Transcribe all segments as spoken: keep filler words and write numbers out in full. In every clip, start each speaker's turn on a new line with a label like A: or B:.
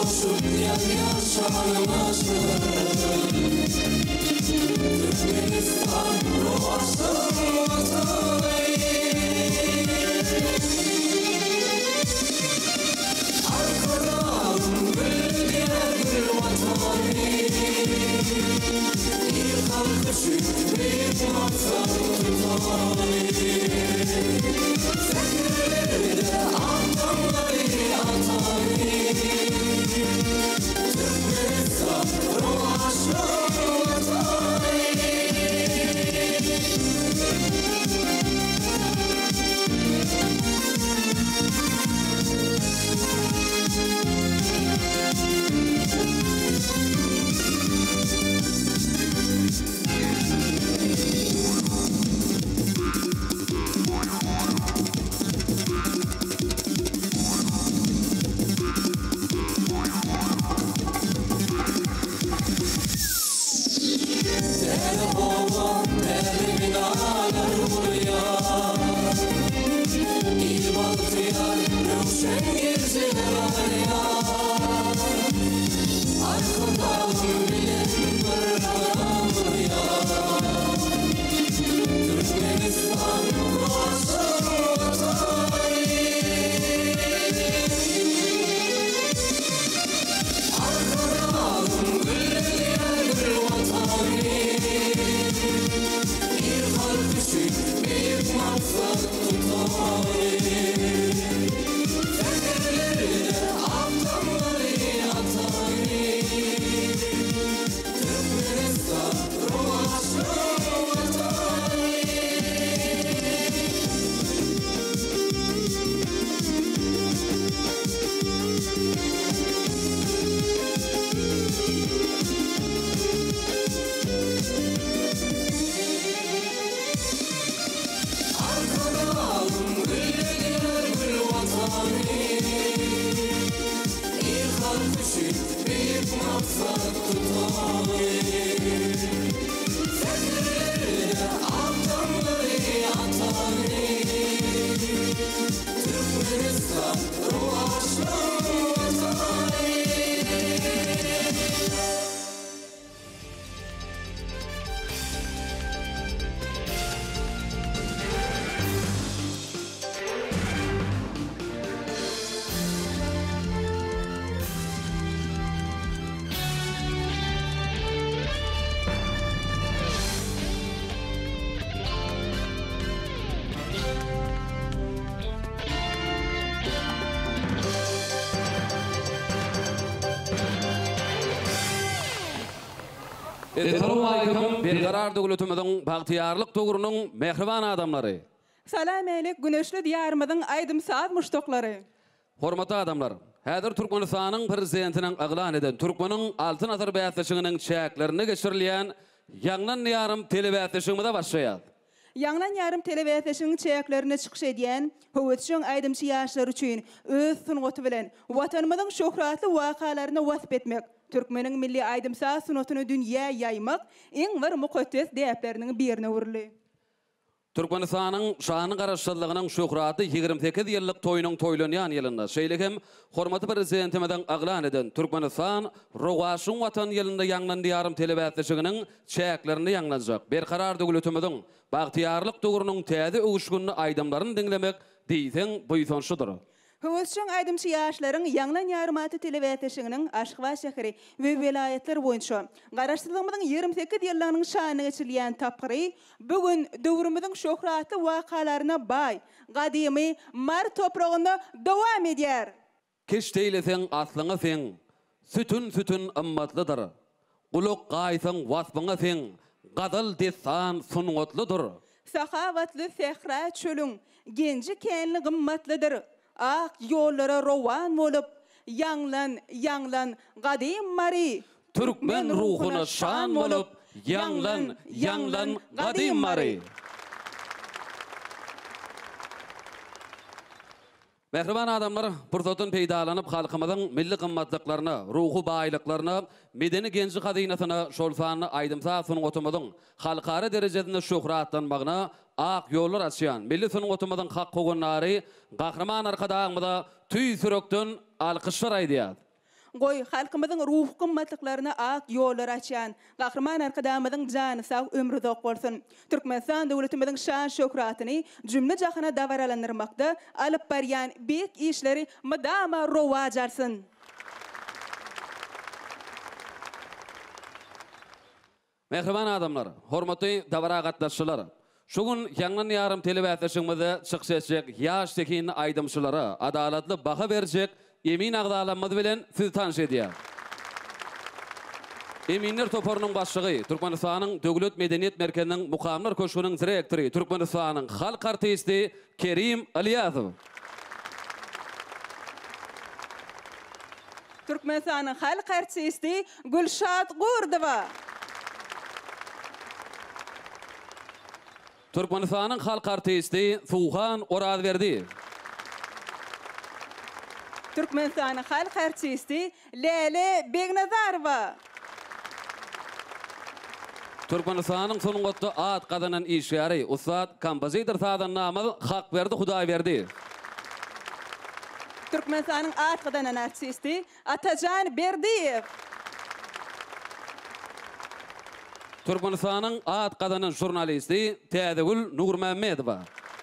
A: Assalamu alaykum. Berqarar döwletimizin bagtiyarlyk dogrunyň mehriban adamlary.
B: Salam alayk güneşli diýarymyzyň aýdym saat muştoklary.
A: Hormatly adamlar, häzir Türkmenistanyň prezidentiniň aglan eden Türkmeniň altyn asr bäýatlyşygynyň çäklerini geçirilýän ýanglan ýarym telebäýatlyşygymyza başlaýar.
B: Ýanglan ýarym telebäýatlyşygynyň çäklerini çykyş edýän höwetçiň aýdymçy ýaşlary üçin öz sungaty bilen watanymyzyň şöhratly wakalaryny wasp etmek, Türkmeniň milli aýdymsa sunatyny dünýä ýaymak iň bir mukaddes däpleriniň birine uruly.
A: Türkmenistanyň şany garaşçylygynyň şöhraty ýigirme sekiz ýyllyk toýunyň toýlanýan ýylynda şeýlehem hormatly prezidentimiň aglan eden Türkmenistan Rowaşyň watan ýylynda ýanglan ýarym telebäýatlyşygynyň çäklerini ýanglanjak. Berqarar döwletimiň bagtiyarlyk dogrunyň täze öwüşgünni aýdamlaryny diňlemek diýsen buýsanşydyr.
B: Höwetçiň aýdymçy ýaşlaryň ýanglan ýarymaty telebäýatlyşygynyň Aşyqba şäheri we vilayetler boýunça garaşdyrylmyň ýigirme sekiz ýyllarynyň şanyna geçirilýän tapgyry bugün döwrümizin şöhratly wakalaryna baý, gadymy mar topragyny dowam edýär.
A: Keş teýlesen aslyňa sen, sütün sütün ymmatlydyr. Guluk gaýsaň wasbyňa sen, gadal desan sungatlydyr.
B: Sahawatly sehra çölüň, genji kenli gymmatlydyr. Ak yollara rowan bolup, ýanglan, ýanglan, gadym mari.
A: Türkmen ruhuny şan bolup, ýanglan, ýanglan, gadym mari. Mehriban adamlar, pursatyn peýdalanyp halkymyzyň milli gymmatlyklaryny, ruhu baýlyklaryny, medeni genji hadynasyna şol sany aýdymsa sungatymyzyň halkara derejesinde şöhratlanmagyna ak ýollar açýan milli sungatymyzyň hak gogunlary gahraman arkadaşymyza tüý sürekden alkyşlar aýdýar.
B: goy halkymyzyň ruh gymmatlyklaryna ak ýollar açýan gahrman arkadamyzyň jany sag ömrü dok bolsun. Türkmenistan döwletimiziň şan şöhratyny jümle jahana dawaralandyrmakda alyp barýan beýik işleri mydama rowaj alsyn.
A: Mehriban adamlar, hormatly dawara gatnaşçylar. Şugun ýanglan ýarym telewiziýanyňyzda çykşyjak ýaş tekin aýdymçylary adalatly baha berjek Emin agdalanmady bilen sizi tanış edýär. Eminler toparynyň başlygy, Türkmenistanyň Döwlet Medeniýet Merkeziniň Mukamlar Köşküniň direktory, Türkmenistanyň halk artisti Kerim Aliýazow.
B: Türkmenistanyň halk artisti Gülşat Gurdowa.
A: Türkmenistanyň halk artisti Suhan Orazberdi.
B: Türkmenistanyň halk artisti Lele Begnazarowa.
A: Türkmenistanyň sonungatda at gadanan işgäri, ustad, kompozitor sadan namy Hakberdi Hudaýberdi.
B: Türkmenistanyň at gadanan artisti Atajan Berdiýew.
A: Türkmenistanyň at gadanan jurnalisti Täzegül Nurmammedowa.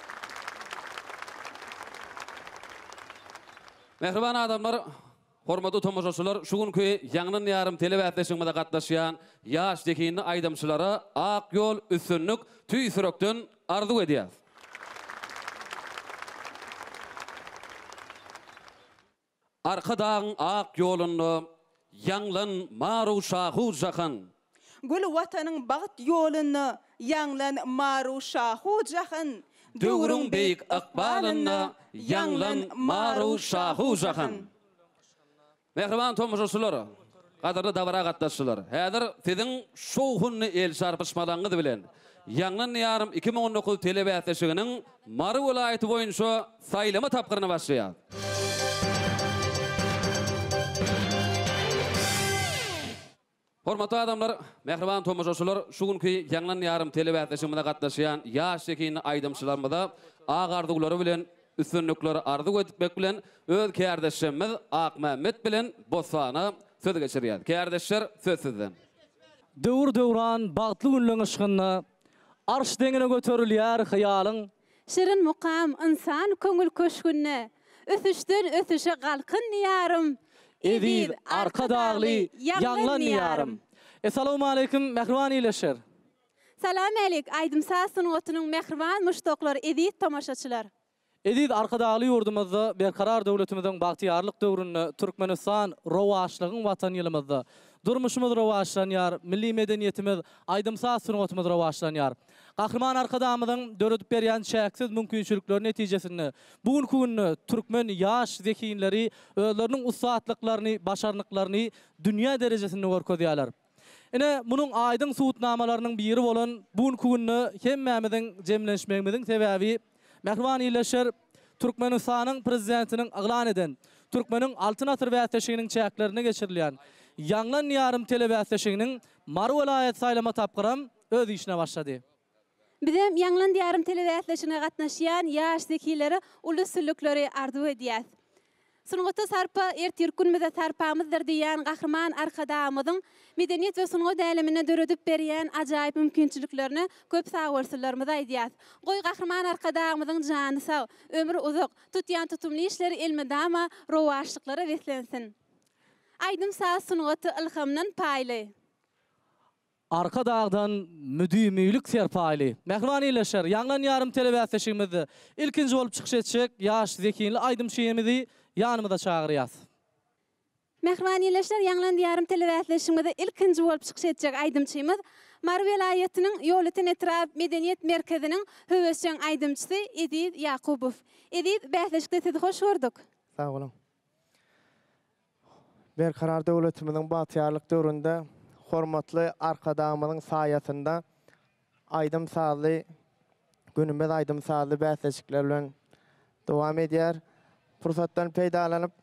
A: Mehriban adamlar, hormatly tomoşaçylar, şugunky ýanglan ýarym telewiziýanyňda gatnaşýan ýaş tekinli aýdymçylara ak ýol üstünlük tüý sürekden arzu edýär. Arka dağın ak ýoluny ýanglan maru şahu jahan.
B: Gül watanyň bagyt ýoluny ýanglan maru şahu jahan.
A: Döwrüň beýik akbalyny ýanglan maru şahu jahan. Mehriban tomoşaçylar, gadarly dawara gatnaşçylar. Häzir siziň şowhuny el şarpyşmalaryňyz bilen ýanglan ýarym iki ming on dokuz telewiziýanynyň Mary welaýaty boýunça saýlama tapgyryny başlaýar. Hormatly adamlar, mehriban tomoşaçylar, şugunky ýanglan ýarym telewiziýanyňda gatnaşýan ýaş tekin aýdymçylarymyza agardyglary bilen üstünlükleri arzu etmek bilen öz kärdeşimiz Ak Mehmet bilen Bosana söz geçirýär. Kärdeşler söz sizden.
C: Döwür döwran bagtly günlüň ışgyny arş deňine göterilýär hyýalyň.
D: Şirin mukam insan köngül köşkünne ösüşden ösüşe galkyn ýarym.
C: Edil arka dagly ýanglan ýarym. Assalamu alaykum mehriban ýyleşer.
D: Salam alayk aýdymsa sunuwatynyň mehriban muştoklary edit tamaşaçylar.
C: Edil arka dagly ýurdumyzda berkarar döwletimiziň bagtyarlyk döwründe Türkmenistan rowaşlygyň watan ýylymyzda durmuşymyz rowaşlanýar, milli medeniýetimiz aýdymsa sunatymyz rowaşlanýar. Gahrman arkadamyzyň döredip berýän şäksiz mümkinçilikleri netijesinde bugünkü günni türkmen ýaş zekiýinleri özleriniň ustaatlyklaryny, başarnyklaryny dünýä derejesinde görkezýärler. Ene munyň aýdyň suwutnamalarynyň biri bolan bugünkü günni hemmämiziň jemlenşmegimiziň sebäbi mehriban ýyleşer Türkmenistanyň prezidentiniň aglan eden Türkmeniň altyn asr wäteşiginiň çäklerine geçirilýän ýanglan ýarym telewiziýanynyň Mary welaýat saýlama tapgyram öz işine başlady.
D: Bizim ýanglan ýarym telewiziýanyna gatnaşýan ýaş zekiýleri ulusllykları arzu edýär. Sunuwata sarpa ertirkünmize sarpamyzdyr diýen gahrman arkadamyzyň medeniýet we sunuwat älemine döredip berýän ajaýyp mümkinçiliklerini köp sagwyrsylarymyz aýdýar. Goý gahrman arkadamyzyň jany sag, ömrü uzak, tutýan tutumly işleri elmedama rowaşlyklary weslensin. Aýdymsa sunuwaty ilhamdan paýly.
C: Arka dağdan müdümüylük serpaýly. Mehriban ýyleşer, ýanglan ýarym telewiziýanyňyzda ilkinji bolup çykyş etjek ýaş zekiýinli aýdymçyýymyzy ýanymyza çagyrýas.
D: Mehriban ýyleşler, ýanglan ýarym telewiziýanyňyzda ilkinji bolup çykyş etjek aýdymçymyz Mary welaýatynyň ýolutyn etrap medeniýet merkeziniň höwesçiň aýdymçysy Edil Ýakubow. Edil, bähleşikde sizi hoş gördük.
E: Sag bolun. Berkarar döwletimiziň batyarlyk döwründe hormatly arkadamynyň saýasynda aýdym sazly günümiz aýdym sazly bähleşikler bilen dowam edýär. Pursatdan peýdalanyp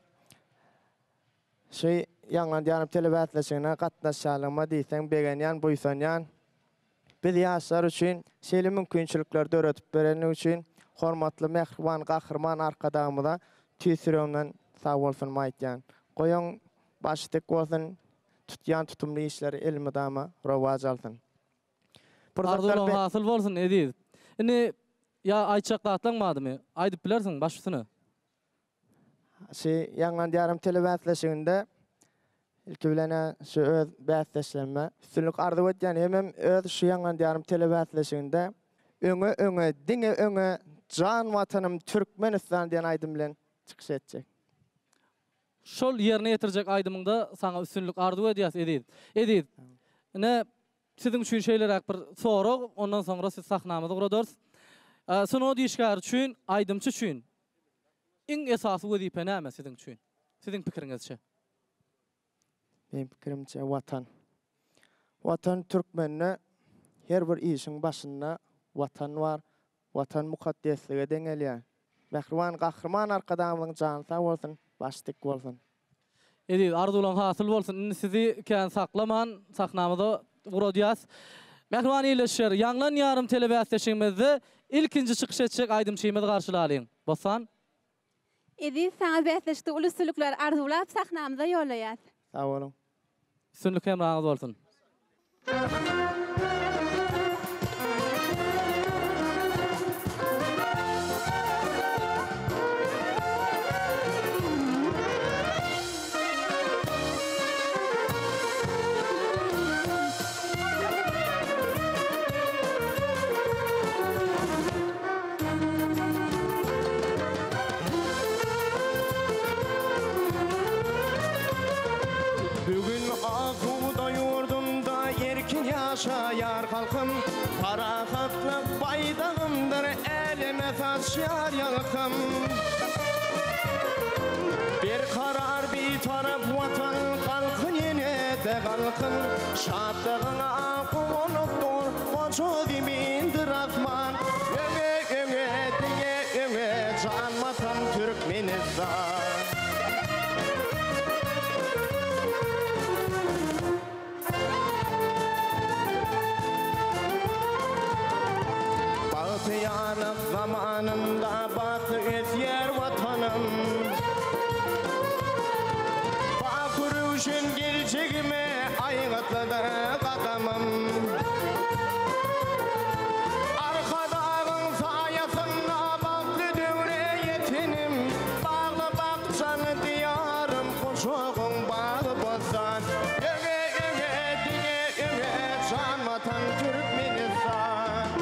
E: şey ýanglan ýarym telewiziýanyna gatnaşýanlygyma diýsem begenýän buýsanýan biz ýaşlar üçin şeýle mümkinçilikler döredip bereni üçin hormatly mehriban gahrman arkadamyza tüýsüremden sag bolsun maýtýan. Goýan başlık bolsun, tutyan tutumlu işleri elmi dama rowaj alsın.
C: Arzulan hasıl bolsun edip. Ine ya ayçakda atlanmadymy? Aýdyp bilersiň başysyny.
E: Şey, Ýanglan diýarym telewizionda ilki bilen şu öz bäsleşme, üstünlük ardy etýän hemem öz şu Ýanglan diýarym telewizionda öňe öňe diňe öňe jan watanym Türkmenistan diýen aýdym bilen çykyş etjek.
C: Şol ýerine ýetirjek aýdymyňda saňa üstünlük ardy edýäs edip. Edip. Ne sizin üçin şeýler bir sorag, ondan soňra siz sahnamyzy guradars. Sono diýişgär üçin, aýdymçy üçin iň esasy wezipe näme sizin üçin? Sizin pikiriňizçe?
E: Benim pikirimçe watan. Watan Türkmenine her bir işin başynda watan var. Watan mukaddeslige deňelýär. Mähriban gahrman arkadamyň jany sag bolsun, başlyk bolsun.
C: Edip arzulan hasıl bolsun. Indi sizi kän saklaman, sahnamyza guradýas. Mähriban ýyleşýär. Ýanglan ýarym telewizionimizde ilkinji çykyş etjek aýdymçymy garşylaýyn. Bosan?
D: Edip saňa bäsleşdi ulusçylyklar arzulap sahnamyza ýollaýar.
E: Sag bolun.
C: Üstünlük emraňyz bolsun.
E: Yaşayar halkım, parahatlık baydağımdır, elime taşıyar yalkım. Bir karar bir taraf vatan, kalkın yine de kalkın. Şatlığına kuvunup dur, koçu dimindir Rahman. Öme öme diye öme, can vatan Türkmenistan. Yanım zamanında batı etyer vatanım. Bakuruşun geleceğime aygıtlıdır kadamım. Arkadağın sayasında baktı dövre yetinim. Bağlı bakçanı diyarım kuşağın bağı bozan. Öge öge diye öge can vatan Türkmenistan.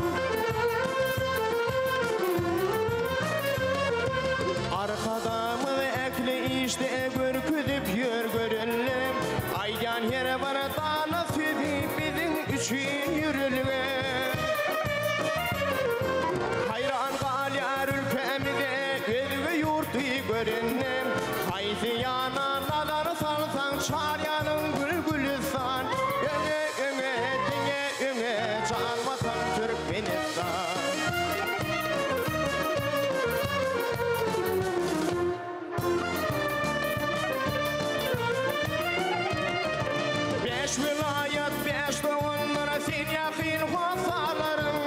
E: Arkadamı ekli işte görküdüp yör görünlüm. Aydan yere bana da nasibi bizim için yürülme. Hayran galyar ülkemide ev ve yurtu görünlüm. Haydi yana nadar salsan çaryanın gül gülistan. Öme öme dine öme can vatan Türkmenistan. Beş vilayet, beş doğumlara sen yakın hasalarım.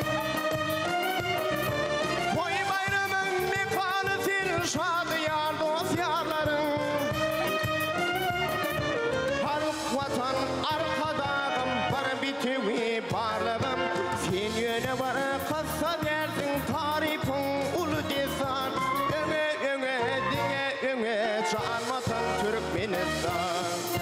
E: Koy bayramın mekanı senin şadiyar dosyalarım. Halk vatan arkadağım, var bitivi barlığım. Sen yöne var kassa dersin tarifin ulu desan. Öme öme diye öme can vatan Türkmenistan.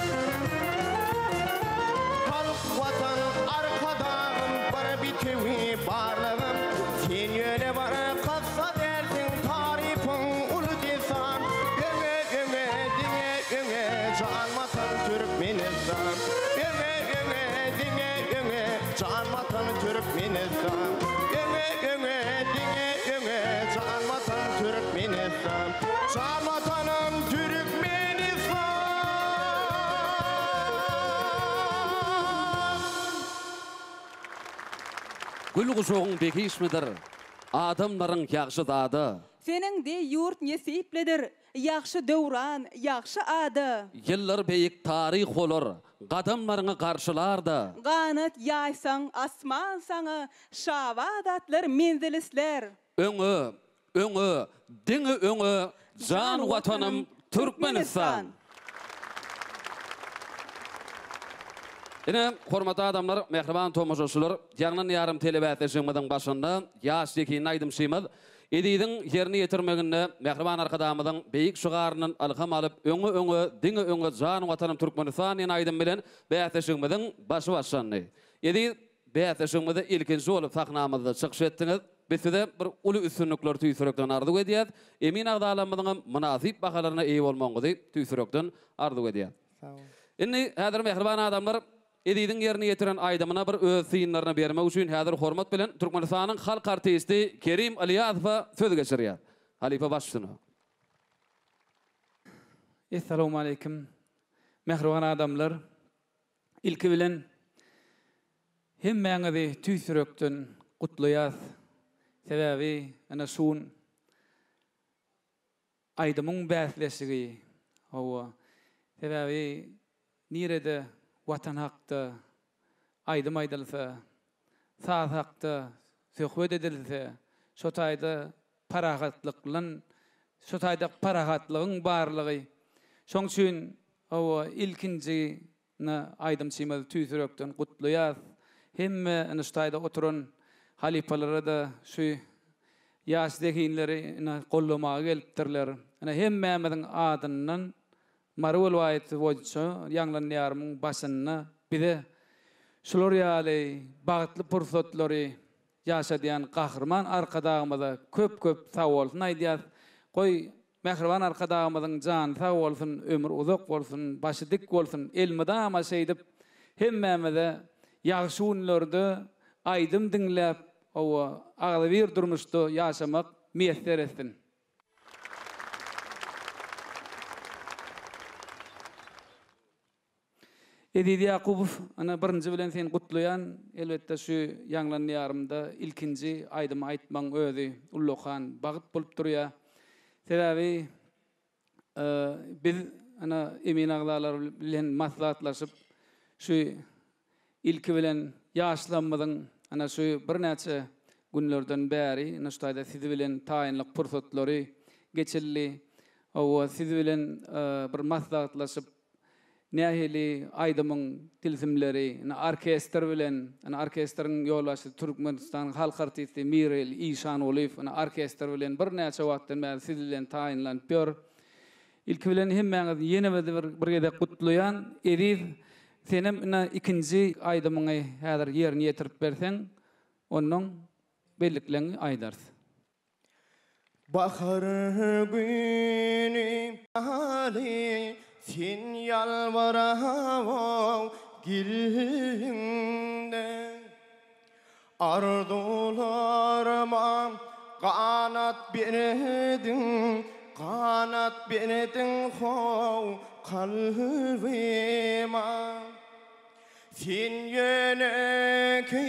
E: Vatan arkadağım var bitivi barlığım. Sen yöne var kassa dersin tarifin ulu desan. Öme öme diye öme can vatan Türkmenistan. Öme öme diye öme can vatan Türkmenistan. Öme öme diye öme can vatan Türkmenistan. Can vatanım Türkmenistan.
A: Gül guşoğun bekişmidir, adamların ýagşy zady.
B: Senin de yurt nesipledir, yaxşı döwran, yaxşı ady.
A: Yıllar beyik tarih olur, gadamlarını karşılardı.
B: Ganat ýaýsaň asman saňa, şawat atlar menzilisler.
A: Öňe, öňe, diňe öňe, jan watanım Türkmenistan. Ine hormatly adamlar, mehriban tomoşaşylar, ýagnan ýarym telebätleşigimiň başynda ýaşlyky Naýdym Şymyz edidiň ýerini ýetirmeginde mehriban arkadamyzyň beýik şygarynyň alham alyp öňe öňe diňe öňe jan watanym Türkmenistan Naýdym bilen bätleşigimiň başy başlandy. Edi bätleşigimizde ilkinji bolup sahnamyzda çykyş etdiňiz. Bizde bir uly üstünlikler tüýsürekden ardy edýär. Emin agdalamyzyň münasip bahalaryna eýe bolmagyny tüýsürekden ardy edýär.
E: Sağ ol.
A: Inni häzir mehriban adamlar edidiň ýerini ýetiren aýdymyna bir öz syňlaryny bermek üçin häzir hormat bilen Türkmenistanyň halk artisti Kerim Aliýazowa söz geçirýär. Halifa başsyny.
F: Assalamu alaykum. Mehriban adamlar. İlki bilen hemmeňizi tüýsürekden gutlaýar. Sebebi ana şun aýdymyň bäsleşigi. Hawa sebebi nirede watan hakda aýdym aýdylsa, saz hakda söhbet edilse, şo taýda parahatlyklaryň, şo taýda parahatlygyň barlygy. Şoň üçin hawa ilkinji Aýdym Şymyz tüýsürekden gutlaýar. Hemme ana şu taýda oturan halifalara da şu ýaşdekinleri gollamaga gelipdirler. Ana hemmämiziň adyndan Marwal waýet boýunça ýanglan ýarymyň başyna bize şular ýaly bagtly pursatlary ýaşadýan gahrman arkadagymyza köp-köp sawalny aýdýar. Goý mehriban arkadagymyzyň jan sag bolsun, ömür uzak bolsun, başy dik bolsun, elmidama şeýdip hemmämize ýagşy günlerde aýdym diňläp o agly bir durmuşda ýaşamak meýesser etsin. Edidi Yakubov ana birinji bilen sen gutlayan elbetde şu ýanglan ýarymda ilkinji aýdym aýtmaň özi ullukan bagyt bolup durýar. Sebebi biz ana emin aglalar bilen maslahatlaşyp şu ilki bilen ýaşlanmadyň ana şu bir näçe günlerden bäri ana şu taýda siz bilen taýinlik pursatlary geçildi. O siz bilen bir maslahatlaşyp nähili aýdymyň tilsimleri, orkestr bilen, orkestrň ýolbaşy Türkmenistan halk artisti Mirel Işanoğluw, orkestr bilen bir näçe wagtdan bäri siz bilen taýinlanıp ýör. Ilki bilen hemmäňiz ýene bir gede gutlaýan edip senem ikinji aýdymyňy häzir ýerini ýetirip berseň, onuň belliklerini aýdarsy.
E: Bahar günü ali sen yalvarav gilinde ardularıma kanat berdin kanat berdin hov kalbime sen yöneki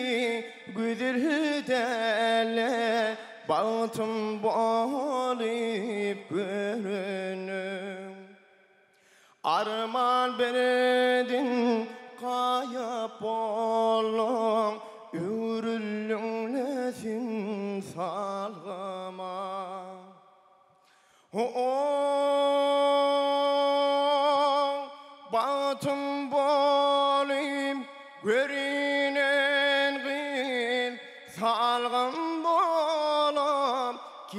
E: güdürdele bağıtım boğulayıp görünüm arman berdin kayıp olum ürüllüğünesin salgıma o bağıtım boğulayıp görünen gül salgım bolum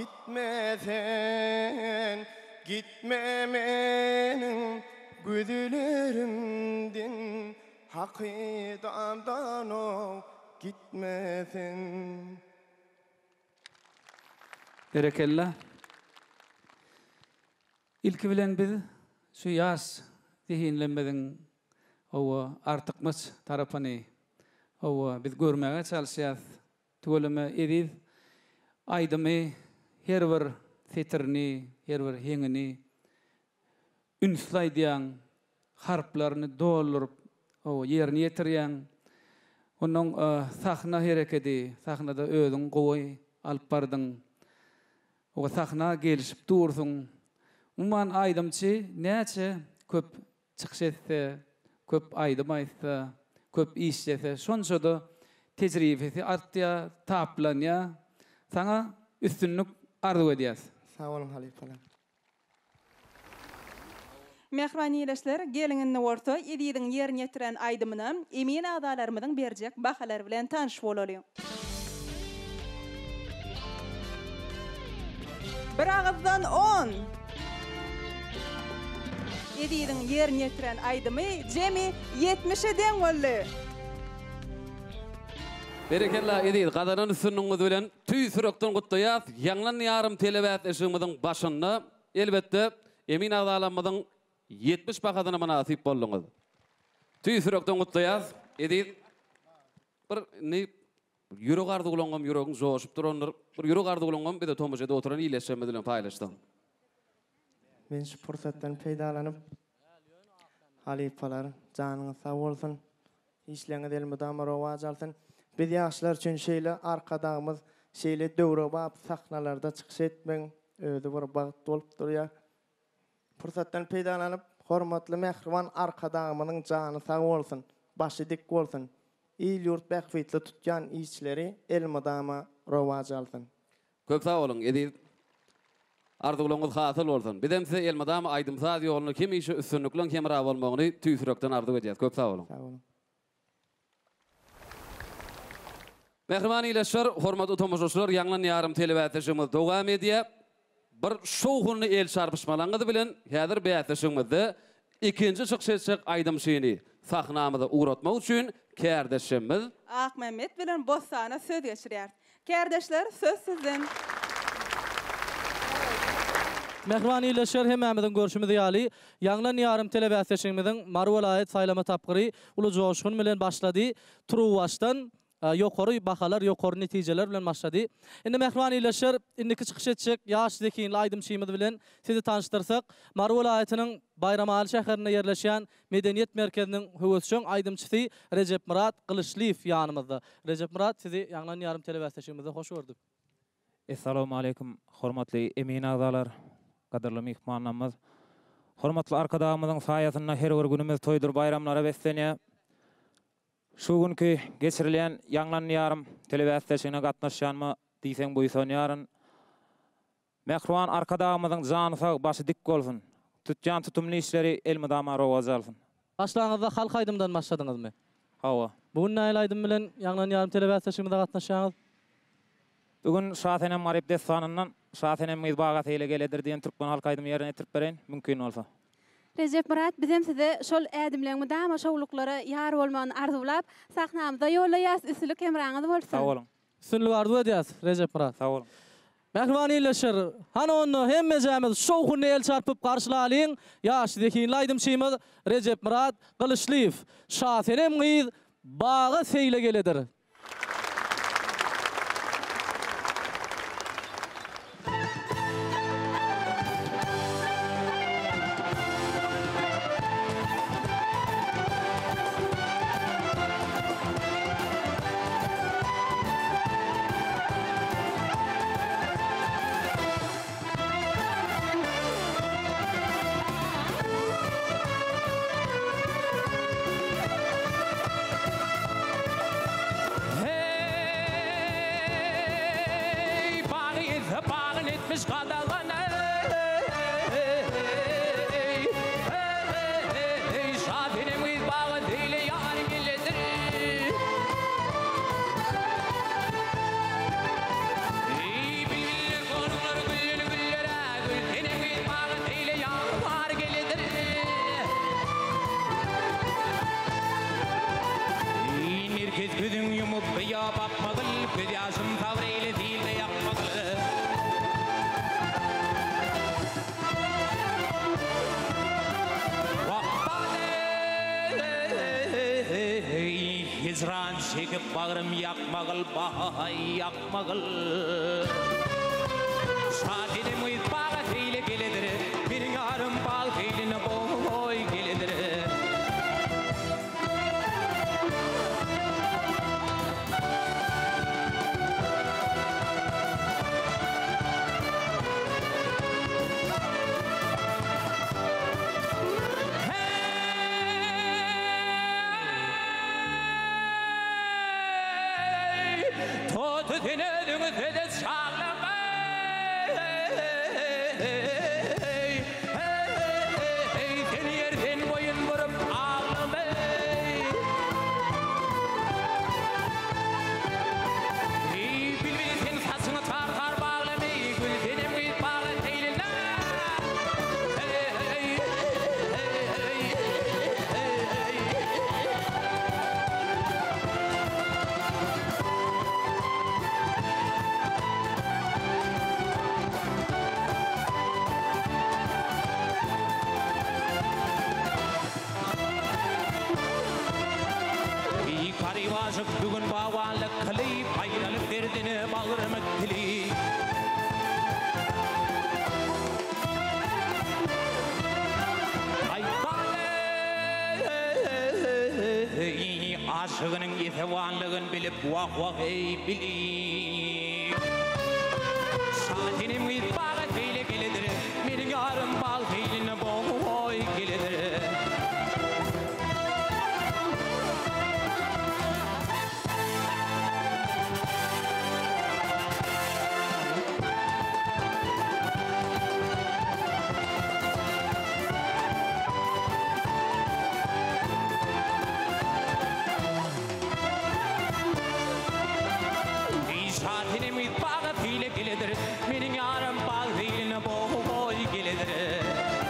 E: gitmesen gitme menin güdülerimdin hakidamdan o gitmesin.
F: Berekella. İlki bilen biz şu ýaş zihinlenmediň o artykmys tarapyny o biz görmäge çalşýar. Töleme edip aýdymy her bir fitrini, her bir heňini ünslaýdýan harplaryny doldurup o ýerini ýetirýän onuň sahna hereketi, sahnada özüň gowy alyp bardyň. O sahna gelişip dursun. Umman aýdymçy näçe köp çykyş etse, köp aýdym aýtsa, köp işlese, şonça da tejribesi artýar, taplanýar. Saňa üstünlük arzu edýär.
E: Sağ olun halifalar.
B: Mehmaniyleşler gelingini orta edidin yerine yetiren aydymyna emin agdalarymyň berjek bahalar bilen tanış bolalım. Bir ağızdan on. Edidin yerine yetiren aydymy jemi yetmişe deň boldy.
A: Berekella edil gadanın üstünüňiz bilen tüy sürekden gutlaýar. Ýanglan ýarym telewätleşigimiň başynda elbetde emin agdalarymyň yetmiş bakadyna manasip boldyňyz. Tüy sürekden gutlaýar. Edil bir ne yürek ardy gulaňam yüregiň joşup durandyr. Bir yürek ardy gulaňam bir de tomaşada oturan iýleşmedi bilen paýlaşdym.
E: Men şu pursatdan peýdalanyp halifalar janyňyz sag bolsun. İşleňiz elmydama rowaj alsyn. Biz ýaşlar üçin şeýle arkadagymyz şeýle döwre bap sahnalarda çykyş etmeň özi bir bagyt bolup durýar. Pursatdan peýdalanyp hormatly mehriban arkadagymyň jany sag bolsun, başy dik bolsun. İl ýurt bähwitli tutýan işçileri elmydama rowaj alsyn.
A: Köp sag bolun edil. Arzuwlaryňyz hasyl bolsun. Bizem size elmydama aýdymsaz ýoluny kim işi üstünliklen kim ra bolmagyny tüý sürekden arzuw edýär. Köp sag bolun.
E: Sag bolun.
A: Mehriban ileşler, hormatly tomoşaçylar, ýanglan ýarym telewätleşigimiz dowam edýär. Bir şowhuny el çarpışmalaňyzy bilen häzir bätleşigimizde ikinji çykşetçek aýdym şeýini sahnamyza uğratmak üçin kärdeşimiz
B: Ak Mehmet bilen Bossana söz geçirýär. Kärdeşler söz sizden.
C: Mehriban ileşer hemmämizin görüşümüzi ýaly. Ýanglan ýarym telewätleşigimiziň Mary welaýet saýlama tapgyry uly joşgun bilen başlady. Truwaşdan ýokary bahalar, ýokary netijeler bilen başlady. Indi mehriban ileşer, indiki çykyş etjek ýaş zekinli aýdym şeýimiz bilen sizi tanıştyrsak, Mary welaýatynyň Bayramali şäherinde ýerleşýän Medeniýet merkeziniň höwesçiň aýdymçysy Recep Murat Kılıçliýew ýanymyzda. Recep Murat, sizi ýanglan ýarym telewätleşigimizde hoş gördük.
G: Assalamu alaykum, hormatly emin agdalar, gaderli mehmanlarymyz. Hormatly arkadagymyzyň saýasyna her bir günimiz toýdur bayramlara beslenýär. Şu günkü geçirilen ýanglan ýarym telewätleşigine gatnaşýanmy diýseň buýsan ýaryn. Mehriban arkadagymyzyň jany sag, başy dik bolsun. Tutjan tutumly işleri elmydama rowaj alsyn.
C: Başlangıçda halk aýdymdan başladyňyzmy?
G: Hawa.
C: Bugün näme aýdym bilen ýanglan ýarym telewätleşigimizde gatnaşýaňyz?
G: Bugün şahenem Marip Desfanyndan şahenem mizbaga teýle geledir diýen türkmen halk aýdym ýerine etip bereň, mümkin bolsa.
D: Recep Murat, bizem size şol ädimleňmi dama şowluklara ýar bolmagyny arzuwlap, sahnamyza ýollaýas, üstünlik emraňyz bolsun.
G: Sag bolun.
C: Üstünlik arzuw edýäs, Recep Murat.
G: Sag bolun.
C: Mehriban ileşer, hany onu hemmejämiz şowhuny el çarpyp garşylalyň, ýaş zekinli aýdym şeýimiz Recep Murat Kılıçliýew. Şahenem gyz baga seýle geledir.
H: Hizran çekip bağrım yakmagıl, bahay yakmagıl. Şadidim uyut bağa teyle geledir, bir yarım bal teyline boy geledir. Dinlediniz dedi çağlama. Hey, hey, hey, hey, hey, aşık bugün bağvanlık kılıp ayrılıp derdini bağrıma kilip aşığının yetevanlığın bilip vah vah ey bilip Saatinim git bağa teyle gelidir Menin yarım bal teyline boy gelidir Menin yarım bal teyline boy gelidir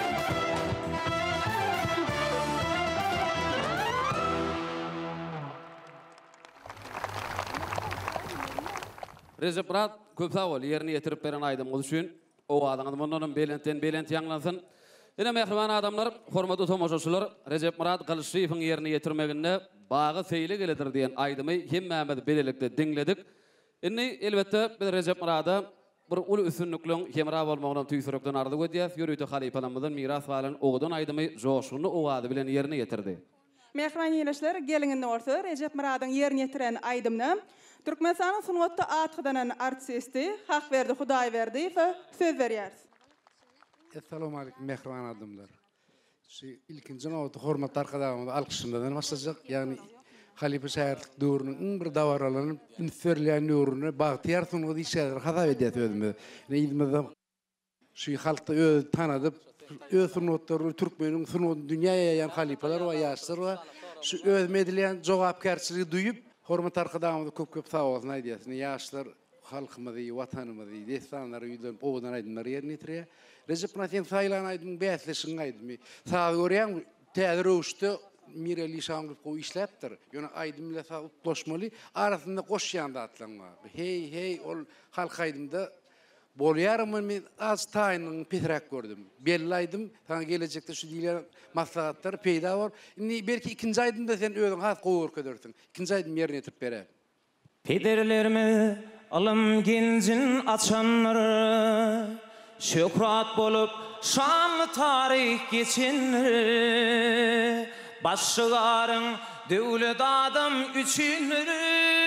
A: Recep Murat köp sağ ol yerini yetirip beren aydymyz üçin. O adamdan belenten belent ýanglansyn. Ene mehriban adamlar, hormatly tomoşaçylar, Recep Murat Kılıçdaýowyň yerini yetirmeginde bagy feýle geledir diýen aydymy hemmämiz bedelikde diňledik. Indi elbetde biz Recep Murat'a bir ulu üstünlükleň hemra bolmagyny tüýsürekden ardy gödýäs. Ýürüýte halipalamyzdan miras walan oğudan aydymy joşuny owady bilen yerini yetirdi.
B: Mehriban ýeňleşler, gelinginde orta Recep Murat'yň yerini yetiren aydymny Türkmenistanyň sungatda atgydanan artisti Hakberdi Hudaýberdiýew söz berýär.
I: Assalamu alaykum mehriban adamlar. Şu ilkinji nowatda hormat arkadaşlarymyz alkışlamadan başlajak. Yani Halipa şäherlik döwrüniň bir dawaralanyp inferliýan döwrüne bagtyar sunugy işler hada edýär özüme. Neýdimde şu halkda öz tanadyp öz sunutları Türkmeniň sunuty dünýäye ýan halipalar we ýaşlar we şu öz medilýän jogapkärçiligi duýup hormat arkadaşlarymyzy köp-köp sag bolsun aýdýarsyn. Ýaşlar halkymyzy, watanymyzy, destanlary ýüzden owdan aýdymlar ýerine ýetirýär. Recep Murat'yň saýlan aýdym bäsleşiň aýdymy. Sag görýän täze röwüşde Mireli şanglyp goý işläpdir. Ýöne aýdym bilen sag utlaşmaly, arasynda goşýanda atlanma. Hey hey ol halk aýdymda bolýarmy men az taýynyň petrak gördüm. Belli aýdym, taňa gelecekde şu diýler maslahatlar peýda bol. Indi belki ikinji aýdymda sen özüň has gowy örkedirsiň. Ikinji aýdym ýerine ýetip berä.
H: Pederlerimi alım gencin açanları şöhret bolup şanlı tarih geçinleri başçılarың dövlet adam üçünleri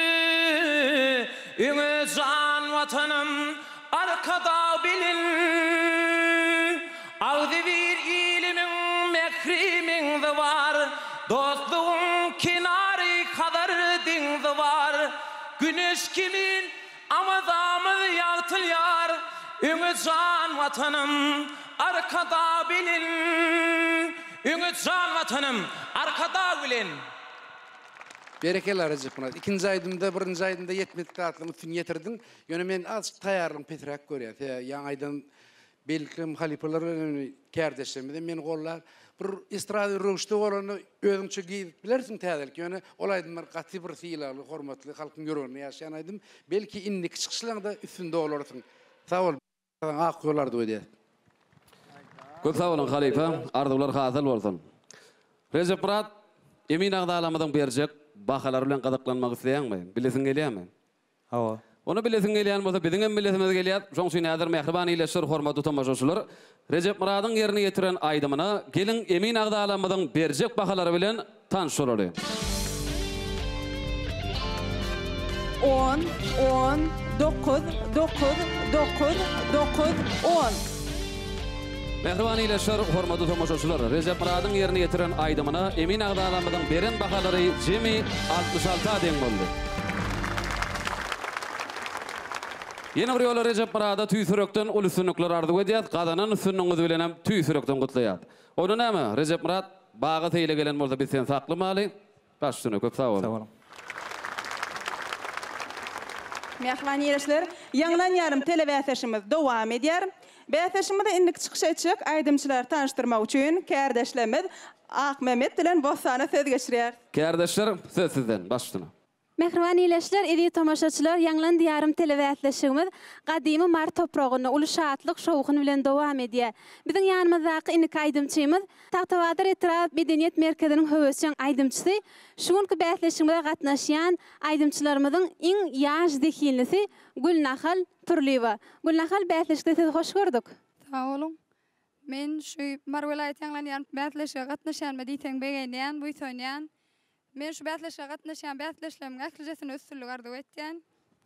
H: üňe can vatanım arkada bilin ağdı bir ilimin mekrimin de var dostluğun kinari kadar din de var güneş kimin ama damı yağtılyar üňe can vatanım arkada bilin üňe can vatanım arkada bilin.
I: Berekeler Recep Murat. İkinji aýdymda, birinji aýdymda yetmedik atlyň üstün ýetirdiň. Ýöne men az taýarlyň petrak görýän. Ýa aýdan belki halipalar kärdeşlemede men gollar bir estrada röwüşde bolany özüňçe giýip bilersiň täzelik. Ýöne ol aýdymlar gaty bir fiýlaly, hormatly halkyň ýörüne ýaşaýan aýdym. Belki innik çykyşlaryňda üstünde bolarsyň. Sag ol. Ak ýollarda öýdär.
A: Köp sag bolun halipa, ardylar hasyl bolsun. Recep Murat emin agdalamyň berjek bahalar bilen gadaklanmak isleýärmi? Bilesiň gelýärmi?
G: Hawa.
A: Onu bilesiň gelýän bolsa biziň hem bilesimiz gelýär. Şoň üçin häzir mehriban ileşir hormatly tomoşaçylar. Recep Murat'yň yerini ýetiren aýdymyna gelin emin agdalamyň berjek bahalary bilen tanşylary.
B: on, on, dokuz, dokuz, dokuz, dokuz, on.
A: Mehriban ileşir hormatly tomoşaçylar. Recep Murat'yň yerini ýetiren aýdymyna emin agdalamyň beren bahalary jemi altmış alty deň boldy. Ýene bir ýola Recep Murat'a tüýsürekden ul üstünlikler ardy edýär, gazanan üstünligiňiz bilen hem tüýsürekden gutlaýar. Onu näme? Recep Murat baga teýle gelen bolsa biz sen saklamaly. Başsyny köp sag bolun.
B: Mehriban ýeňleşler, ýanglan ýarym telewäsişimiz dowam edýär. Bäsişimizde indik çykyş etjek aýdymçylar tanıştyrmak üçin kärdeşlerimiz Ak Mehmet bilen Bosana söz geçirýär.
A: Kärdeşler söz sizden başsyny.
D: Mehriban iyileşler, edi tomaşaçylar, Ýanglan diýarym telewiziýanymiz gadymy mar topragyny uly şatlyk şowugyny bilen dowam edýär. Biziň ýanymyzdaky inik aýdymçymyz Tagtabadyr Etraf Medeniýet Merkeziniň höwesçiň aýdymçysy, şuňky bäsleşigine gatnaşýan aýdymçylarymyzyň iň ýaş zekilisi Gülnahal Turliýewa. Gülnahal, bäsleşikde sizi hoş gördük.
J: Sağ olun. Men şu Mar welaýaty Ýanglan diýarym bäsleşige gatnaşýan diýsen begenýän, bu ýanyan. Men şu bäsleşige gatnaşýan bäsleşleriň ählijesini ösürlük arzu etýän.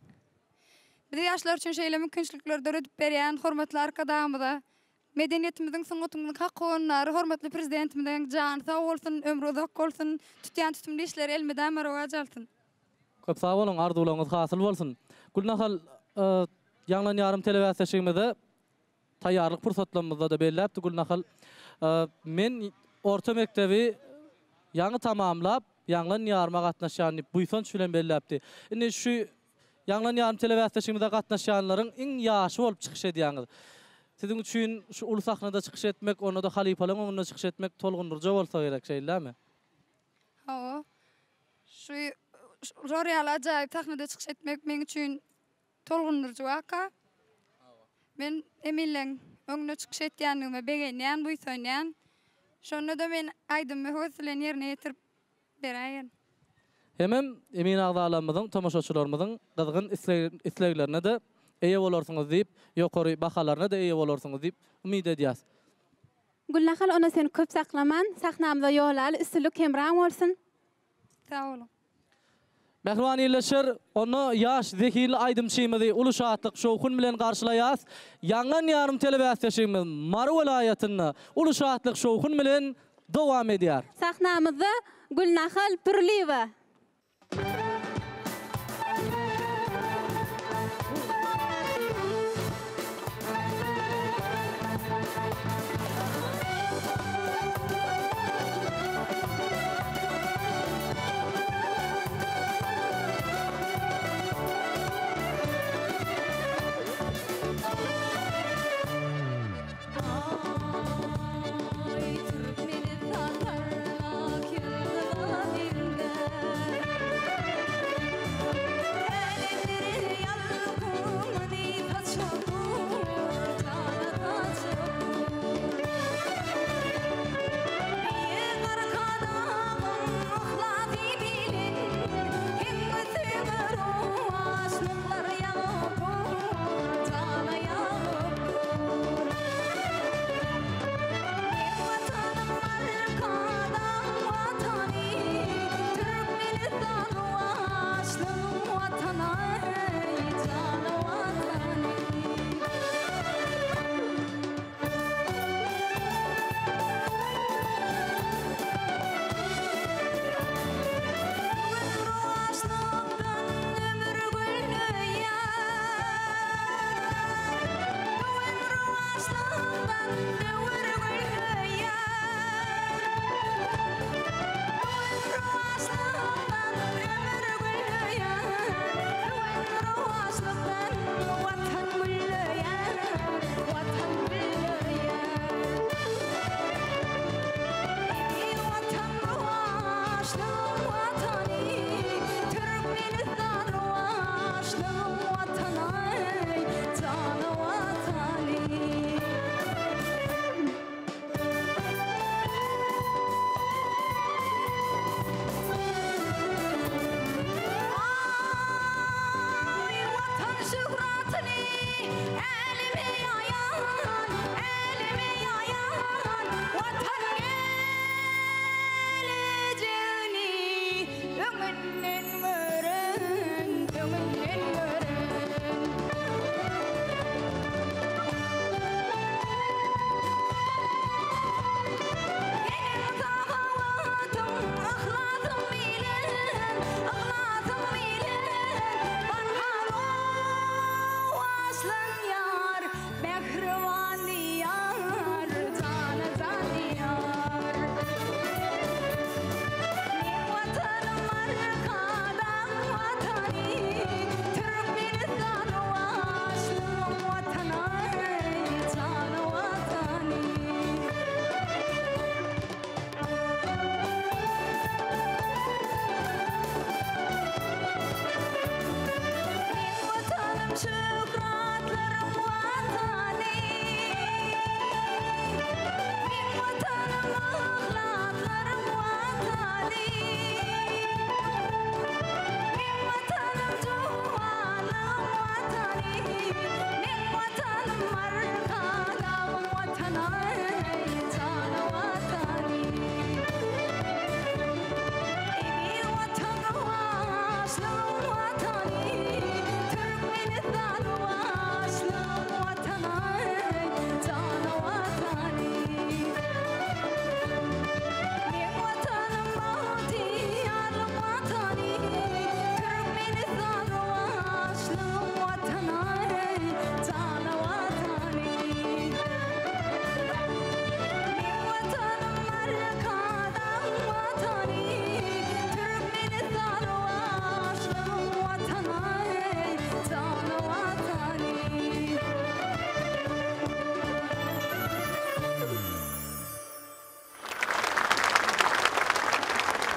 J: Biz ýaşlar üçin şeýle mümkinçilikler döredip berýän hormatly arkadaşymyza, medeniýetimiziň soňatymyzyň haqqynary hormatly prezidentimiziň jan sag bolsun, ömrü uzak bolsun, tutýan tutumly işleri elmeden marawa jalsyn.
C: Köp sag bolun, arzuwlaryňyz hasyl bolsun. Gülnahal, Ýanglan diýarym telewiziýanymizi taýýarlyk pursatlarymyzda da belläpdi Gülnahal. Men orta mektebi ýaňy tamamlap Ýanglan diýaryma gatnaşýan buýsan bilen belläpdi. Indi şu Ýanglan diýarym telewiziýanymize gatnaşýanlaryň iň ýaşy bolup çykyş edýäňiz. Siziň üçin şu uly sahnada çykyş etmek, onu da halifalaryň öňünde çykyş etmek tolgundurja bolsa gerek şeýlemi?
J: Hawa. Şu Roryal ajaýyp sahnada çykyş etmek men üçin tolgundurja waka. Men emilleň öňüne çykyş etýändigime begenýän, buýsanýan. Şonu da men aýdymy höweslen ýerine ýetirip berýän.
C: Hemem emin agdalarymyzyň, tomaşaçylarymyzyň gyzgyn isleglerine de eýe bolarsyňyz diýip, ýokary bahalaryna da eýe bolarsyňyz diýip umyt edýäs.
D: Gülnahal, ona seni köp saklaman, sahnamyza ýolaly üstünlük kemran bolsun.
J: Sağ olun.
C: Mehriban iyileşir, onu yaş zekili aýdymçymyzy uly şatlyk şowkun bilen garşylaýas. Ýanglan diýarym telewiziýanymiz Mar welaýatyny uly şatlyk şowkun bilen dowam edýär.
D: Sahnamyzda Gülnahal Turliýewa.
K: Türkmenistan'a kirli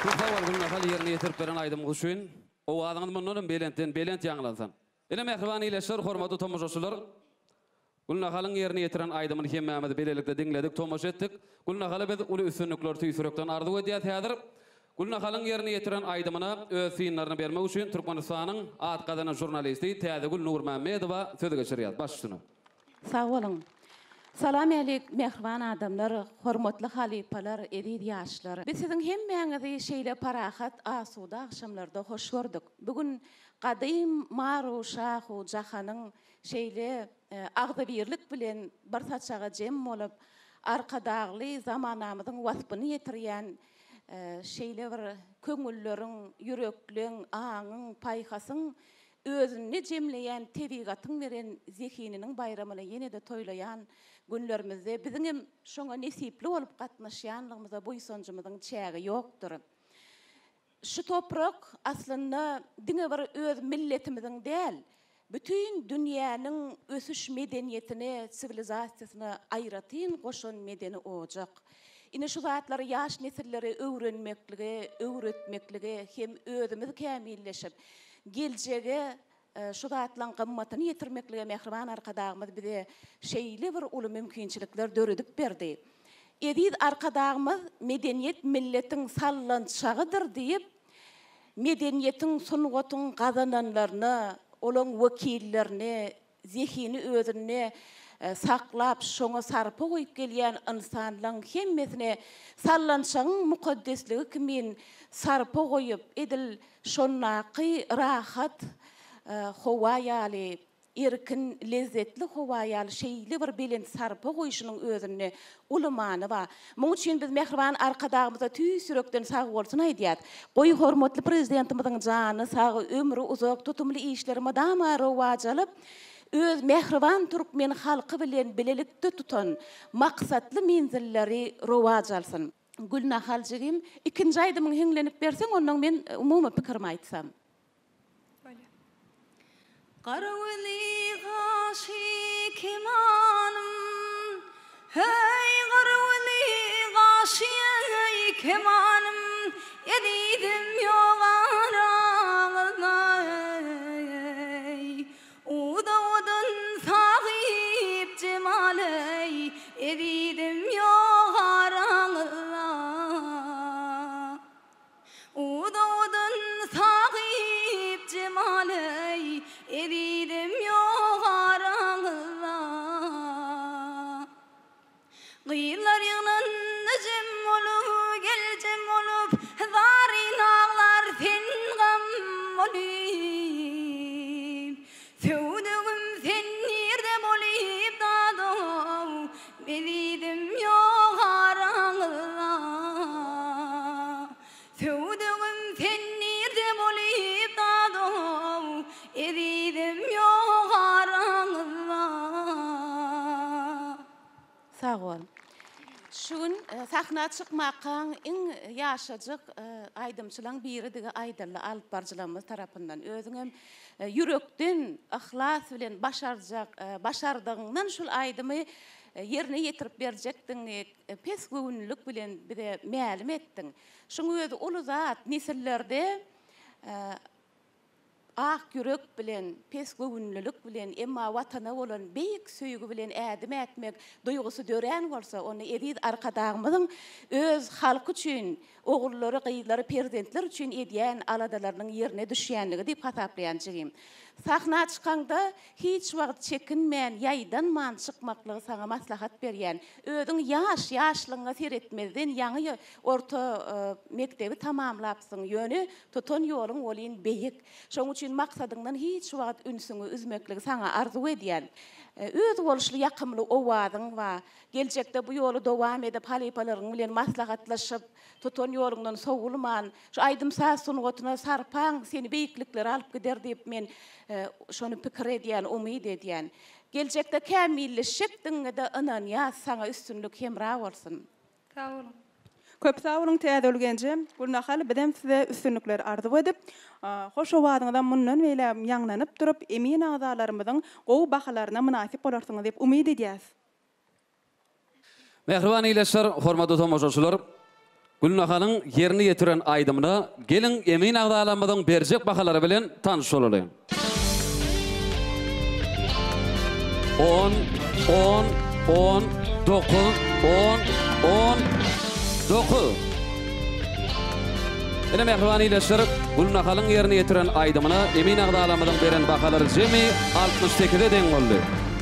A: Tuhtawal gülüne hal yerini yetirip veren aydım kuşuyun. O adamın bunların belentin, belent yanılansan. Ele mehriban iyileşler, hormatı tomoşoşular. Gülüne halın yerini yetiren aydımın hemmamızı belelikle dinledik, tomoş ettik. Gülüne halı biz ulu üstünlükler tüysürükten ardı ödiyat yadır. Gülüne halın yerini yetiren aydımına öz siyinlerini vermek için Türkmenistan'ın at kadının jurnalisti Tiyadegül Nur Mehmedova sözü geçiriyat. Başüstüne.
K: Sağ olun. Salam alik mehriban adamlar, hormatly halipalar, edid yaşlar. Biz sizin hemmeňizi şeýle parahat asuda akşamlarda hoş gördük. Bugün Qadim Maruşa hu jahanyň şeýle agda birlik bilen bir saçaga jem bolup arkadagly zamanamyzyň waspyny ýetirýän şeýle bir köňülleriň, yürekliň, aňyň, paýhasyň özünü jemleýän tebigatyň beren zekininiň bayramyny ýene-de toýlaýan günlerimizde biziň hem şoňa nesipli bolup gatnaşýanlygymyza buýsunjymyzyň çägi ýokdur. Şu toprak aslında diňe bir öz milletimiziň däl, bütün dünýäniň ösüş medeniýetine, sivilizasiýasyna aýratyn goşan medeni ojak. Ine şu zatlary ýaş nesilleri öwrenmekligi, öwretmekligi hem özümiz kämilleşip geljege şu zatlaryň gymmatyny ýetirmekligi mehriban arkadagymyz bize şeýle bir uly mümkinçilikler döredip berdi. Edid arkadagymyz medeniýet milletiň sallançagydyr diýip medeniýetiň sunugatyň gazananlaryny, olaň wekillerini, zehini özüne saklap, şoňa sarpa goýup gelýän insanlaryň hemmesine sallançagyň mukaddesligi kimin sarpa goýup edil şonnaky rahat howa ýaly erkin lezzetli howa ýaly şeýle bir belen sarpa goýuşynyň özüne ulumany ba. Muň üçin biz mehriban arkadagymyza tüýsürekden sag bolsun aýdýat. Goý hormatly prezidentimiziň jany sag, ömrü uzak, tutumly işleri madama rowajalyp öz mehriban türkmen halky bilen bilelikde tutan maksatly menzilleri rowajalsyn. Gülna haljygym ikinji aýdymyň heňlenip berseň ondan men umumy pikirimi aýtsam.
L: Qarawli gaşy kemanım, hey qarawli gaşy kemanım, edidim yoğanay, uda udun sahip cemalay, edidim yoğanay, uda udun sahip cemalay, edidim yoğarağına. Gıylar yığınan necem olup, gelcem olup, zarin ağlar sen gam olup. Sevduğum sen nirde olup dadım, edidim yoğarağına. Sevduğum sen nirde olup dadım, edidim yoğarağına.
K: Sağ ol. Şun sahna çykmakaň iň ýaşajak aýdymçylaryň biri dige aýdyrly alyp barjylarymyz tarapyndan özüň hem yürekden ihlas bilen başarjak başardygyňdan şol aýdymy yerine ýetirip berjekdiň pes göwnlük bilen bize mälim etdiň. Şoň özü uly zat nesillerde ak yürek bilen, pes göwnlülük bilen, emma watana bolan beýik söýgü bilen ädim etmek duýgusy dören bolsa, onu edid arkadagymyzyň öz halky üçin, ogullary, gyýlary, prezidentler üçin edýän aladalarynyň ýerine düşýänligi diýip hasaplaýanjygym. Sahna çykanda hiç wagt çekinmän, ýaýdan man çykmaklygy saňa maslahat berýän. Özüň ýaş, ýaşlygyňa seretmezden ýaňy orta mektebi tamamlapsyň, ýöne tutan ýoluň bolýan beýik. Şoň üçin maksadyňdan hiç wagt ünsüňi üzmekligi saňa arzu edýän. Öz boluşly ýakymly owadyň we geljekde bu ýoly dowam edip halipalaryň bilen maslahatlaşyp tutan ýoluňdan sowulman, şu aýdymsa sunugatyna sarpaň seni beýiklikler alyp gider diýip men şonu pikir edýän, umyd edýän. Geljekde kämilleşip diňde ynanýa saňa üstünlük hemra bolsun.
J: Sağ olun.
B: Köp sağ olun täze ölgenje. Gulna haly bidem size üstünlükler arzu edip, hoş owadyňdan mundan weýle ýaňlanyp durup, emin azalarymyzyň gowy bahalaryna münasip bolarsyňyz diýip umyd edýäs.
A: Mehriban iýleşler, hormatly tomoşaçylar. Gülnahanın yerini getiren aydımını gelin emin ağdalamıdın berjek bakaları bilen tanış olalım. on, on, on, dokuz, on, on, dokuz. Ene mehrbani ileştirip, Gülnahanın yerini getiren aydımını emin ağdalamıdın beren bakaları jemi altmış sekiz'e den oldu.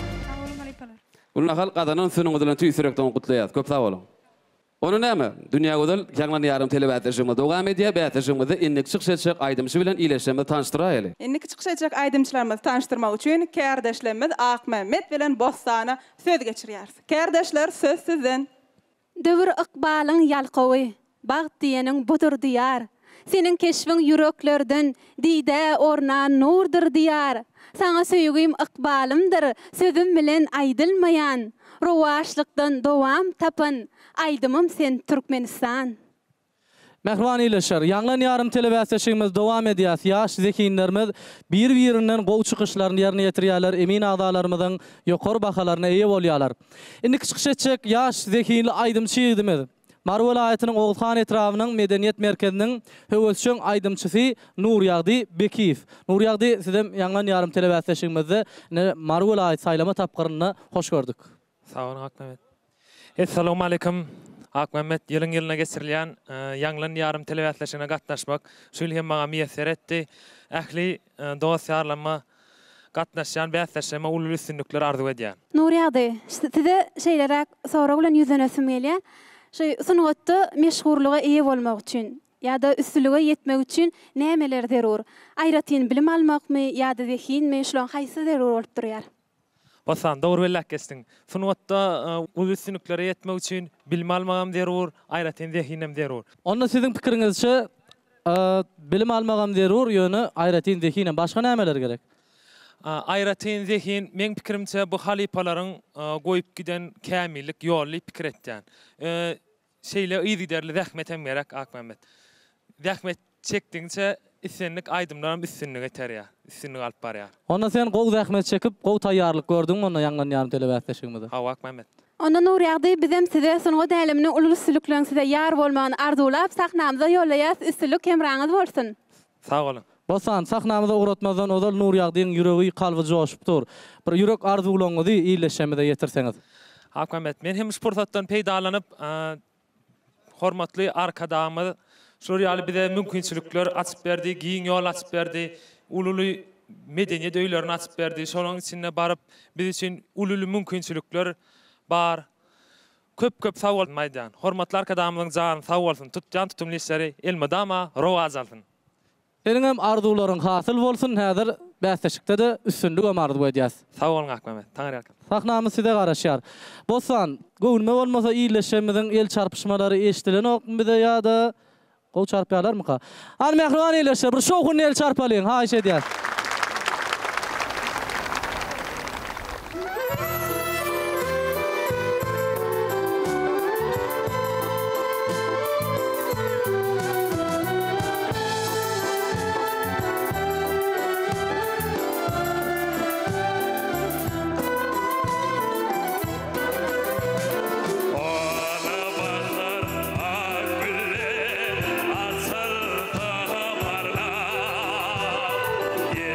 A: Gülnahan qadanın sünün ödülen tüysürekten kutlayat. Köp sağ olun. Onu näme? Dünya gödel Ýanglan ýarym telewizionyny dowam edýär. Beýatjymyzy innik çykşetjek aýdymçy bilen ileşmede tanıştyrayly.
B: Innik çykşetjek aýdymçylarymyzy tanıştyrmak üçin kärdeşlerimiz Ak Mehmet bilen Bostana söz geçirýär. Kärdeşler söz sizden.
D: Döwür ykbalyň ýalqawy, bagt diýeniň budur diýar. Senin keşfin yüreklerden dide ornan nurdur diýar. Sana söýgüm ykbalymdyr, sözüm bilen aýdylmaýan. Rowaşlykdan dowam tapan, aýdymym sen Türkmenistan.
C: Mehrbani ileşer, Ýanglan ýarym telewizionyny dowam edýär. Ýaş zekinlerimiz bir-birinden gow çykyşlaryny ýerine ýetirýärler, emin agdalarymyzyň ýokary bahalaryna eýe bolýarlar. Indi çykşetjek ýaş zekinli aýdymçy ýigdimiz. Mar welaýatynyň Oğuzhan etrawynyň medeniýet merkeziniň höwesçiň aýdymçysy Nurýagdy Bekiýew. Nurýagdy sizem Ýanglan ýarym telewizionyny Mar welaýat saýlama tapgyryny hoş gördük.
G: Sağ olun Ak Mehmet. Assalamu alaikum. Ak Mehmet yılın yılına geçirilýän Ýanglan ýarym telewizionyna gatnaşmak şol hem maňa meýser etdi. Ähli dosýarlama gatnaşan bäsleşme ulul üstünlikler arzu edýär.
D: Nurýagdy, size şeýlerek soraw bilen ýüzenesim gelýär. Şeý sungatda meşhurlyga eýe bolmak üçin ýa-da üstünlüge ýetmek üçin nämeler zerur? Aýratyn bilim almakmy ýa-da zehinmi şolaň haýsy zerur bolup durýar?
G: Basan doğru bellek kestin. Sunwatta ulul üstünliklere ýetmek üçin bilim almagam zerur, aýratyn zehinem zerur.
C: Onda sizin pikirinizçe bilim almagam zerur ýöne aýratyn zehinem başga nämeler gerek?
G: Aýratyn zehin men pikirimçe bu halipalaryň goýup giden kämillik ýoly pikir etýän. Şeýle ýygyderli zähmetem gerek Ak Mehmet. Zähmet çekdiňçe üstünlik aýdymlaryň üstünlüge terýär, üstünlük alyp barýar.
C: Onda sen gow zähmet çekip gow taýýarlyk gördüňmi onda Ýanglan ýarym telewizionyny?
G: Ha Ak Mehmet.
D: Onda Nurýagdy bizem size sunuga dälimini ulul üstünlükleň size ýar bolmagyny arzulap sahnamyza ýollaýas, üstünlük kemraňyz bolsun.
G: Sağ olun.
C: Bosan sahnamyza uğratmazdan odal Nurýagdyň ýüregi kalby joşupdyr. Bir ýürek arzulaňyzy iýleşmede ýetirseňiz.
G: Ak Mehmet, men hem sportdan peýdalanyp hormatly arkadamy şurýaly bize mümkinçilikler açyp berdi, giň ýol açyp berdi, ululu medeniýet öýlerini açyp berdi. Şonuň içinde baryp biz üçin ululu mümkinçilikler bar. Köp-köp sag bol maýdan. Hormatly arkadamyň jany sag bolsun. Tutjan tutumly işleri elmadama rowaz alsyn.
C: Senin hem arzularyň hasyl bolsun, häzir bäsleşikde de üstünlük amardy edýäs.
G: Sag bolun Ak Mehmet, taňar ýakan.
C: Sahnamy size garaşýar. Bosan, göwnme bolmasa iýleşmemiň el çarpyşmalary eşdilen okmy bize ýa-da gow çarpýarlarmy ka? An mehriban iýleşe, bir şoğun el çarpalyň, haýş edýär.
M: Yeah.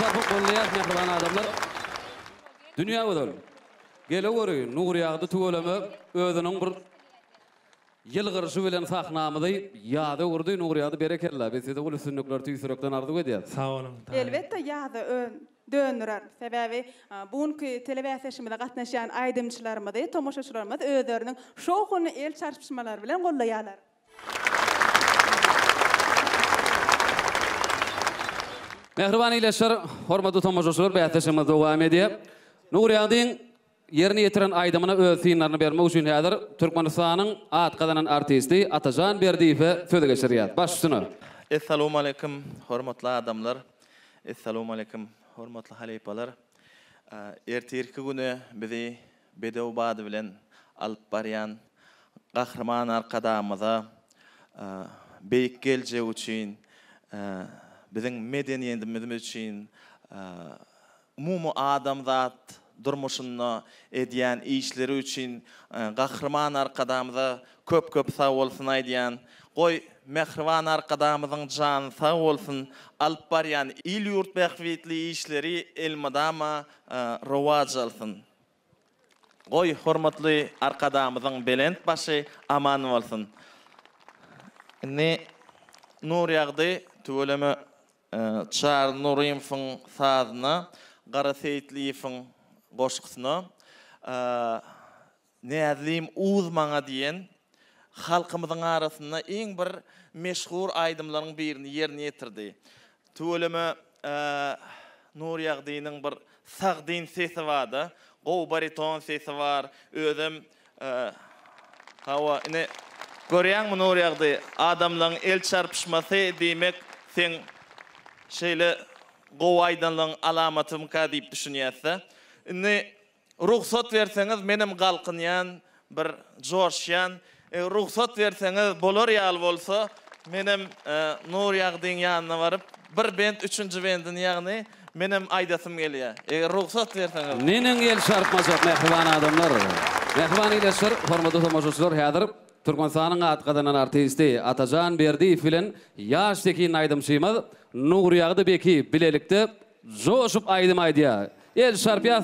A: sarpı qollaýar mehriban adamlar. Dünya ödül. Gele görü Nuriýagdy tügeleme özüniň bir ýylgyrşy bilen sahnamydy ýada urdy Nuriýagdy berekella. Bizde ul sünnükler tüýsürekden ardy edýär.
M: Sağ olun.
B: Elbette ýada dönürer. Sebäbi bugunky telewizionda gatnaşan aýdymçylarymyzy, tomoşaçylarymyz özleriniň şowkuny el çarpışmalary bilen gollaýarlar.
A: Mehriban ileşer, hormatly tomoşaçylar, bäýatlaşymy dowam edýär. Nuriýadyň yerini ýetiren aýdymyna öz synlaryny bermek üçin häzir Türkmenistanyň at gazanan artisti Atajan Berdiýew söze geçirýär. Başsyna.
N: Assalamu alaykum hormatly adamlar. Assalamu alaykum hormatly halypalar. Ertirki güni bizi Bedewbady bilen alyp barýan gahrman arkadamyza beýik geljek üçin biziň medeniýetimiz üçin umumy adamzat durmuşyny edýän işleri üçin gahrman arkadamyza köp-köp sag bolsun aýdýan. Goý mehriban arkadamyzyň jany sag bolsun alyp barýan il ýurt bähwetli işleri elmadama rowaj alsyn. Goý hormatly arkadamyzyň belent başy aman bolsun. Ne Nuriýagdy tügeleme Çar Nuriýewiň sazyna Gara Seyitliýewiň goşgysyna Näzim Uzmana diýen halkymyzyň arasynda iň bir meşhur aýdymlaryň birini ýerine ýetirdi. Tügeleme Nuriýagdynyň bir sagdyn sesi bardy, gow bariton sesi bar, özüm hawa ine görýärmi Nuriýagdy adamlaryň el çarpışmasy diýmek sen şeýle gow aýdanlaryň alamatym ka diýip düşünýärse, ine ruhsat berseňiz menim galkynýan bir joşýan, ruhsat berseňiz bolar ýaly bolsa, menim Nuriýagdyň ýanyna baryp bir bent üçünji bendini ýagny menim aýdasym gelýär. Eger ruhsat berseňiz.
A: Neniň el çarpmasy mehriban adamlar. Mehriban ileşer, hormatly tomoşaçylar, häzir Türkmenistanyň at gazanan artisti Atajan Berdiýew bilen ýaşdaky aýdymçymyz Nuriýagdy beki bilelikde joşup aýdym aýdýar. El çarpýar.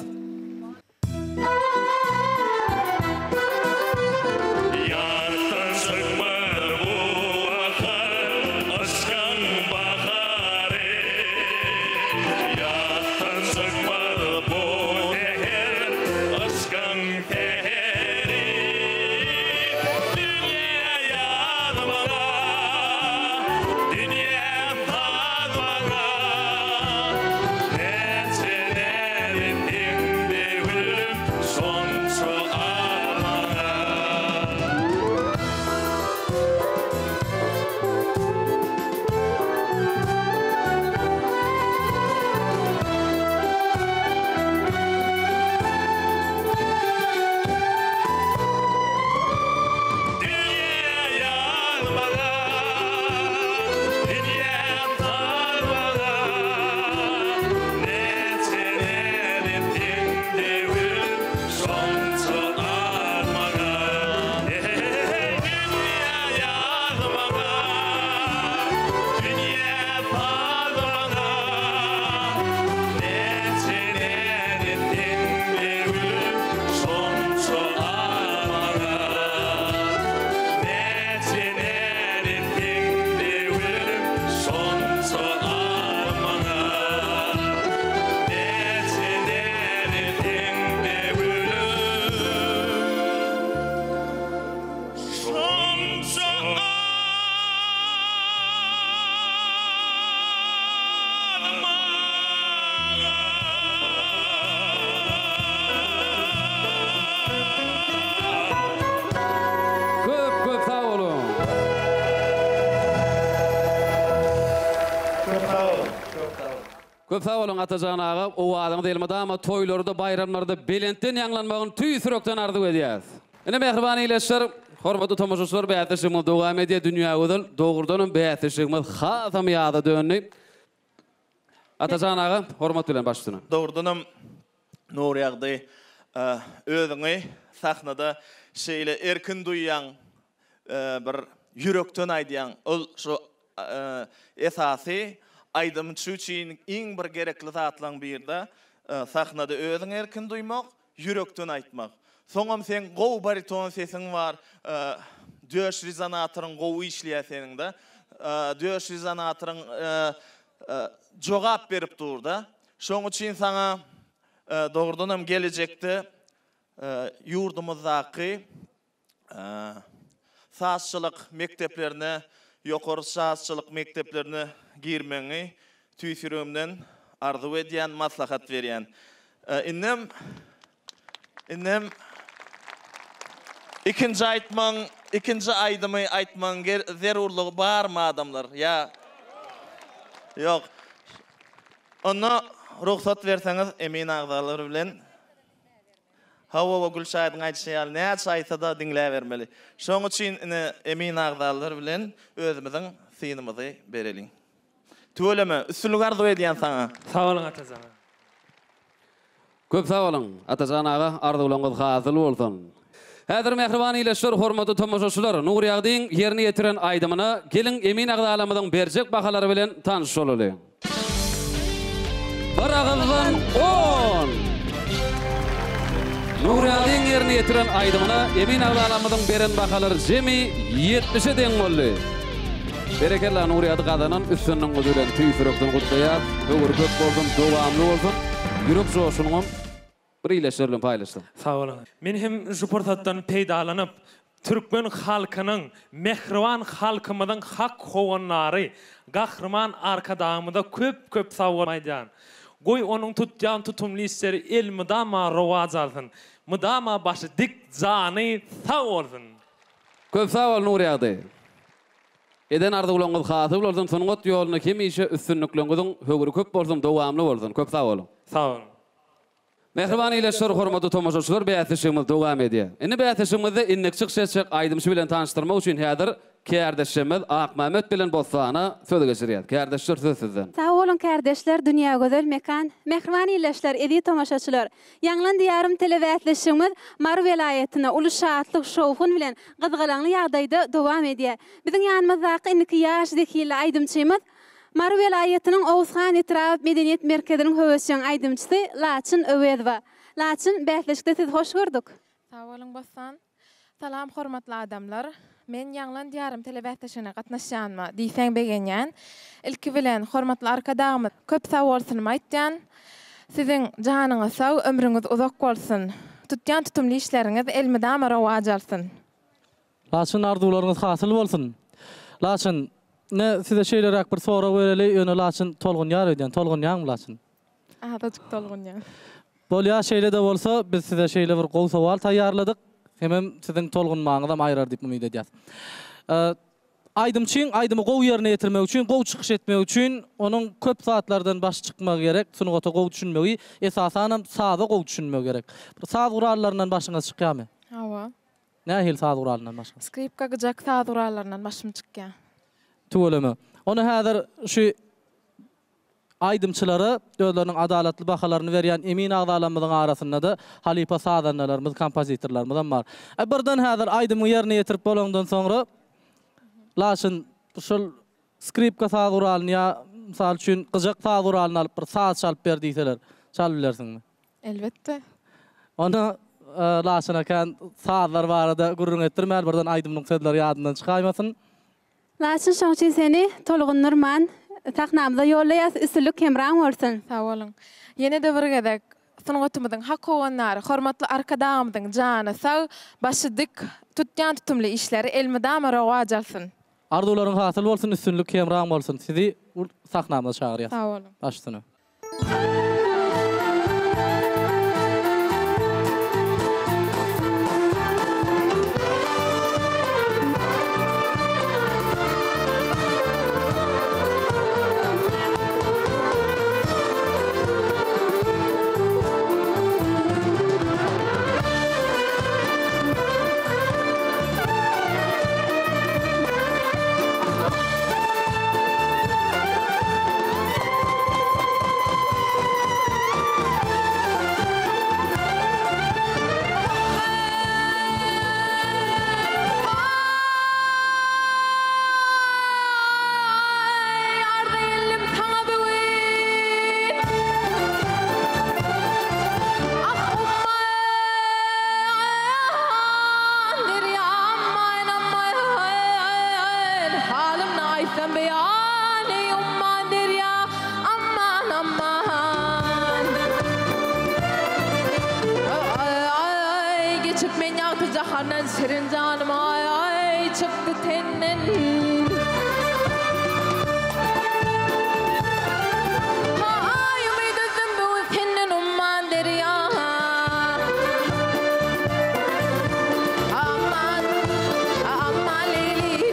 A: Köp sağ olun Atajan ağa, o adamı delmada ama toylarda, bayramlarda belentden ýanglanmagyny tüýsürekden ardy edýär. Ene mehriban ileşer, hormatly tomoşaçylar, bäýatlaşymy dowam edýär dünýä ödül, dogurdan bäýatlaşymy hasam ýada dönni. Atajan ağa, hormat bilen başlyna.
N: Dogurdan Nuriýagdy özüňi sahnada şeýle erkin duýýan bir ýürekden aýdýan, ol şu esasy aydymçy üçin iň bir gerekli zatlaryň birde sahnada özüň erkin duymak, yürekden aýtmak. Soňam sen gow bariton sesiň var, döş rezonatoryň gowy işleýär seninde. Döş rezonatoryň jogap berip durda. Şoň üçin sana doğrudan hem gelecekte yurdumuzdaky sazçylyk mekteplerine, ýokary sazçylyk mekteplerine girmeňi tüýsürümden arzu edýän, maslahat berýän. Innem innem ikinji aýtmaň, ikinji aýdymy aýtmaň zerurlygy barmy adamlar? Ya Yok. Ona ruhsat verseňiz emin agdalar bilen Hawa we Gülşahyň aýtýan näçe aýtsa da dinläp bermeli. Şoň üçin emin agdalar bilen özümiziň synymyzy bereliň. Tööleme, üstünlük arzu edýän saňa.
H: Sag bolun Atajan.
A: Köp sag bolun Atajan aga, arzuwlaryňyz hazyr bolsun. Häzir mehriban ileşler, hormatly tamaşaçylar, Nuri Agdyň ýerine ýetiren aýdymyna gelin emin agdalamyň berjek bahalary bilen tanış bolaly. Bir agyldan on. Nuri Agdyň ýerine ýetiren aýdymyna emin agdalamyň beren bahalary jemi ýetmişe deň boldy. Berekella Nuri Ady gazanan üstünden gözülen tüýsürekden gutlaýar, öwür köp bolsun, dowamly bolsun, ýürek joşunyň bir ileşlerle paylaşdym.
H: Sag bolun. Men hem şu pursatdan peýdalanyp Türkmen halkynyň, mehriban halkymyzyň hak howanlary, gahrman arkadamyda köp-köp sawmaýdan. Goý onuň tutýan tutumly işleri el mydama rowaj alsyn. Mydama başy dik jany sag bolsun.
A: Köp sag bol Nuri Ady. Eden arzuwlaryňyz hasyr bolsun, sunugat ýoluny hemişe üstünlikleňiziň höwüri köp bolsun, dowamly bolsun. Köp sag bolun.
H: Sag bolun.
A: Mehriban ileşler, hormatly tamaşaçylar, bäýatlyşygymy dowam edýär. Indi bäýatlyşygymyzda innikçik şeçek aýdymçy bilen tanıştyrmak üçin häzir Kärdeşimiz Akmamet bilen bolsana söz geçirýär. Kärdeşler söz sizden.
D: Sag bolun kärdeşler, dünýä gözel mekan. Mehriban ileşler, edi tamaşaçylar. Ýanglan diýarym telewätleşigimiz Mar welaýatyna uly şatlyk şowhun bilen gyzgalanly ýagdaýda dowam edýär. Biziň ýanymyzdaky iki ýaş zekili aýdymçymyz Mar welaýatynyň Owsgan Etrap Medeniýet Merkezining höwesiň aýdymçysy Laçyn Öwedwa. Laçyn, bähleşikde siz hoş gördük.
M: Sag bolun bossan. Salam hormatly adamlar. Men ýanglan diýarym telewätleşigine gatnaşýanma diýseň begenýän. Ilki bilen hormatly arkadaşym köp sag bolsun aýtýan. Siziň janyňyz sag, ömrüňiz uzak bolsun. Tutýan tutumly işleriňiz elmidama rowaj alsyn.
C: Laçyn arzuwlaryňyz hasyl bolsun. Laçyn, ne size şeýlerak bir sorak bereli, ýöne Laçyn tolgun ýar edýän, tolgun ýaňmy Laçyn?
M: Azajyk tolgun ýar.
C: Bolýa şeýle de bolsa, biz size şeýle bir gowy sowal taýýarladyk. Hemem siziň tolgunmaňyza aýrar diýip umyt edýäs. Aýdymçyň aýdymy gow ýerine ýetirmek üçin, gow çykyş etmek üçin onuň köp saatlardan baş çykmak gerek. Sunugata gow düşünmegi, esasan saada gow düşünmek gerek. Saat gurallarynyň başyňyz çykýarmy?
M: Hawa.
C: Nähil saat gurallarynyň başyňyz?
M: Skripka gyjak saat gurallarynyň başym çykýar.
C: Tööleme. Onu häzir şu aýdymçylary özleriniň adalatly bahalaryny berýän emin agdalamyzyň arasynda da halipa sadanlarymyz, kompozitorlarymyz bar. Birden häzir aýdymy ýerine ýetirip bolandan soňra Laçyn şol skripka saat guralyny ýa mysal üçin gyjak saat guralyny alyp bir saat çalyp ber diýseler, çalyp bilersiňmi?
M: Elbetde.
C: Onu Laçyna kan saatlar barada gurrun etdirmel, birden aýdymyň sözleri ýadyndan çykaýmasyn.
D: Laçyn şoň üçin seni tolgun nurman tahnamda ýollaýas, üstünlük hemraň bolsun.
M: Sag bolun. Ýene de bir gezek sunugatymyzyň hak howanlary, hormatly arkadaşymyň jany sag, başy dik tutýan tutumly işleri elmidama rowaj alsyn.
C: Arzuwlaryň hasyl bolsun, üstünlük hemraň bolsun. Sizi sahnamda çagyrýar.
M: Sag bolun.
C: Başsyny.
O: cahandan serin canım ay ay çıktı tennen. Ay ümidim bu tennen umman derya. Aman aman leyli.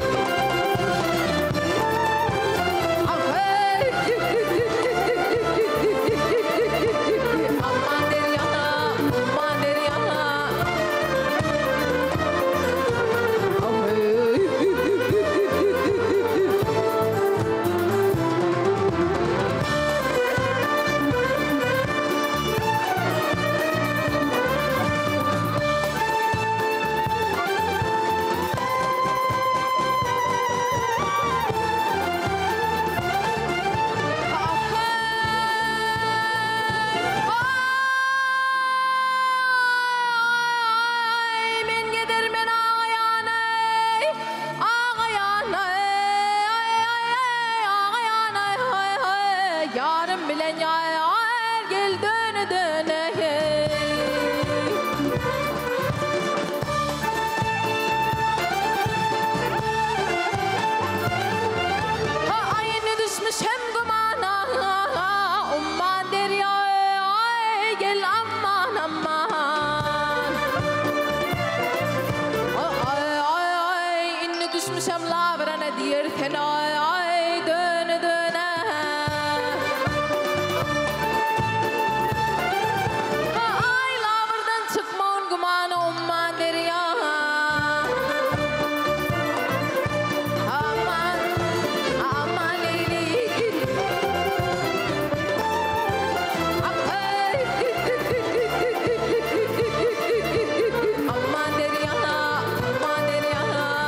O: Aman derya, aman derya. Ay men gidermen ağayanay, ağayanay, ay ay ay ağayanay, ay ay yarım bilen ay ay gel döne döne. Ay ne düşmüş hem gumana, umman derya ay gel aman aman. Ay ay ay inni düşmüşem labrana diyerken ay ay döne döne. Ay labrdan çıkmağın gumanı umman derya. Aman aman leyli. Ay. Aman derya, aman derya.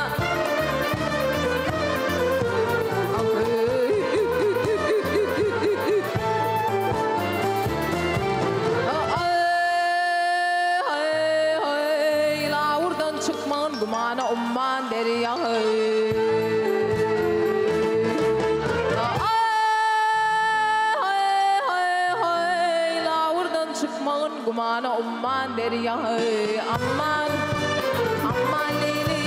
O: Ay, ay, lavurdan çıkman gumana umman derya. Ay, ay, ay, lavurdan çıkman gumana umman derya. Aman, aman leyli.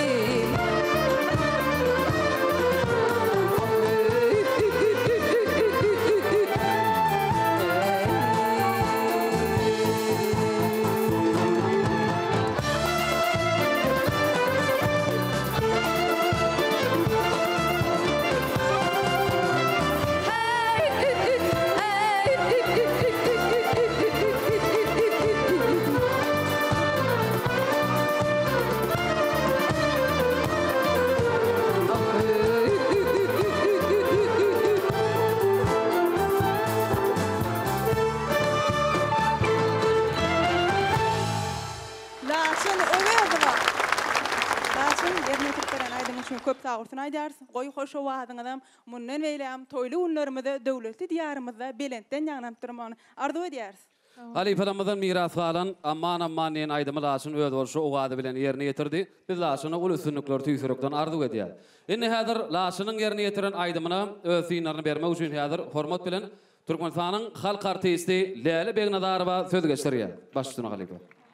B: Laçın öwezga. Laçın yerine tutturan aydın üçün köp sağırtın aydar. Goy hoşo wahadın adam mundan beylem toylu unlarımızda döwletli diyarımızda belentten ýagnap durman arzu edýäris.
A: Ali Palamazan miras alan amman amman nen aydymı laçyn öz bolşy ugady bilen ýerine ýetirdi. Biz laçyny ul üstünlikler tüýsürekden arzu edýär. Indi häzir laçynyň ýerine ýetiren aydymyna öz synlaryny bermek üçin häzir hormat bilen Türkmenistanyň halk artisti Leyla Begnazarowa söz geçirýär. Başlygyna Halipa.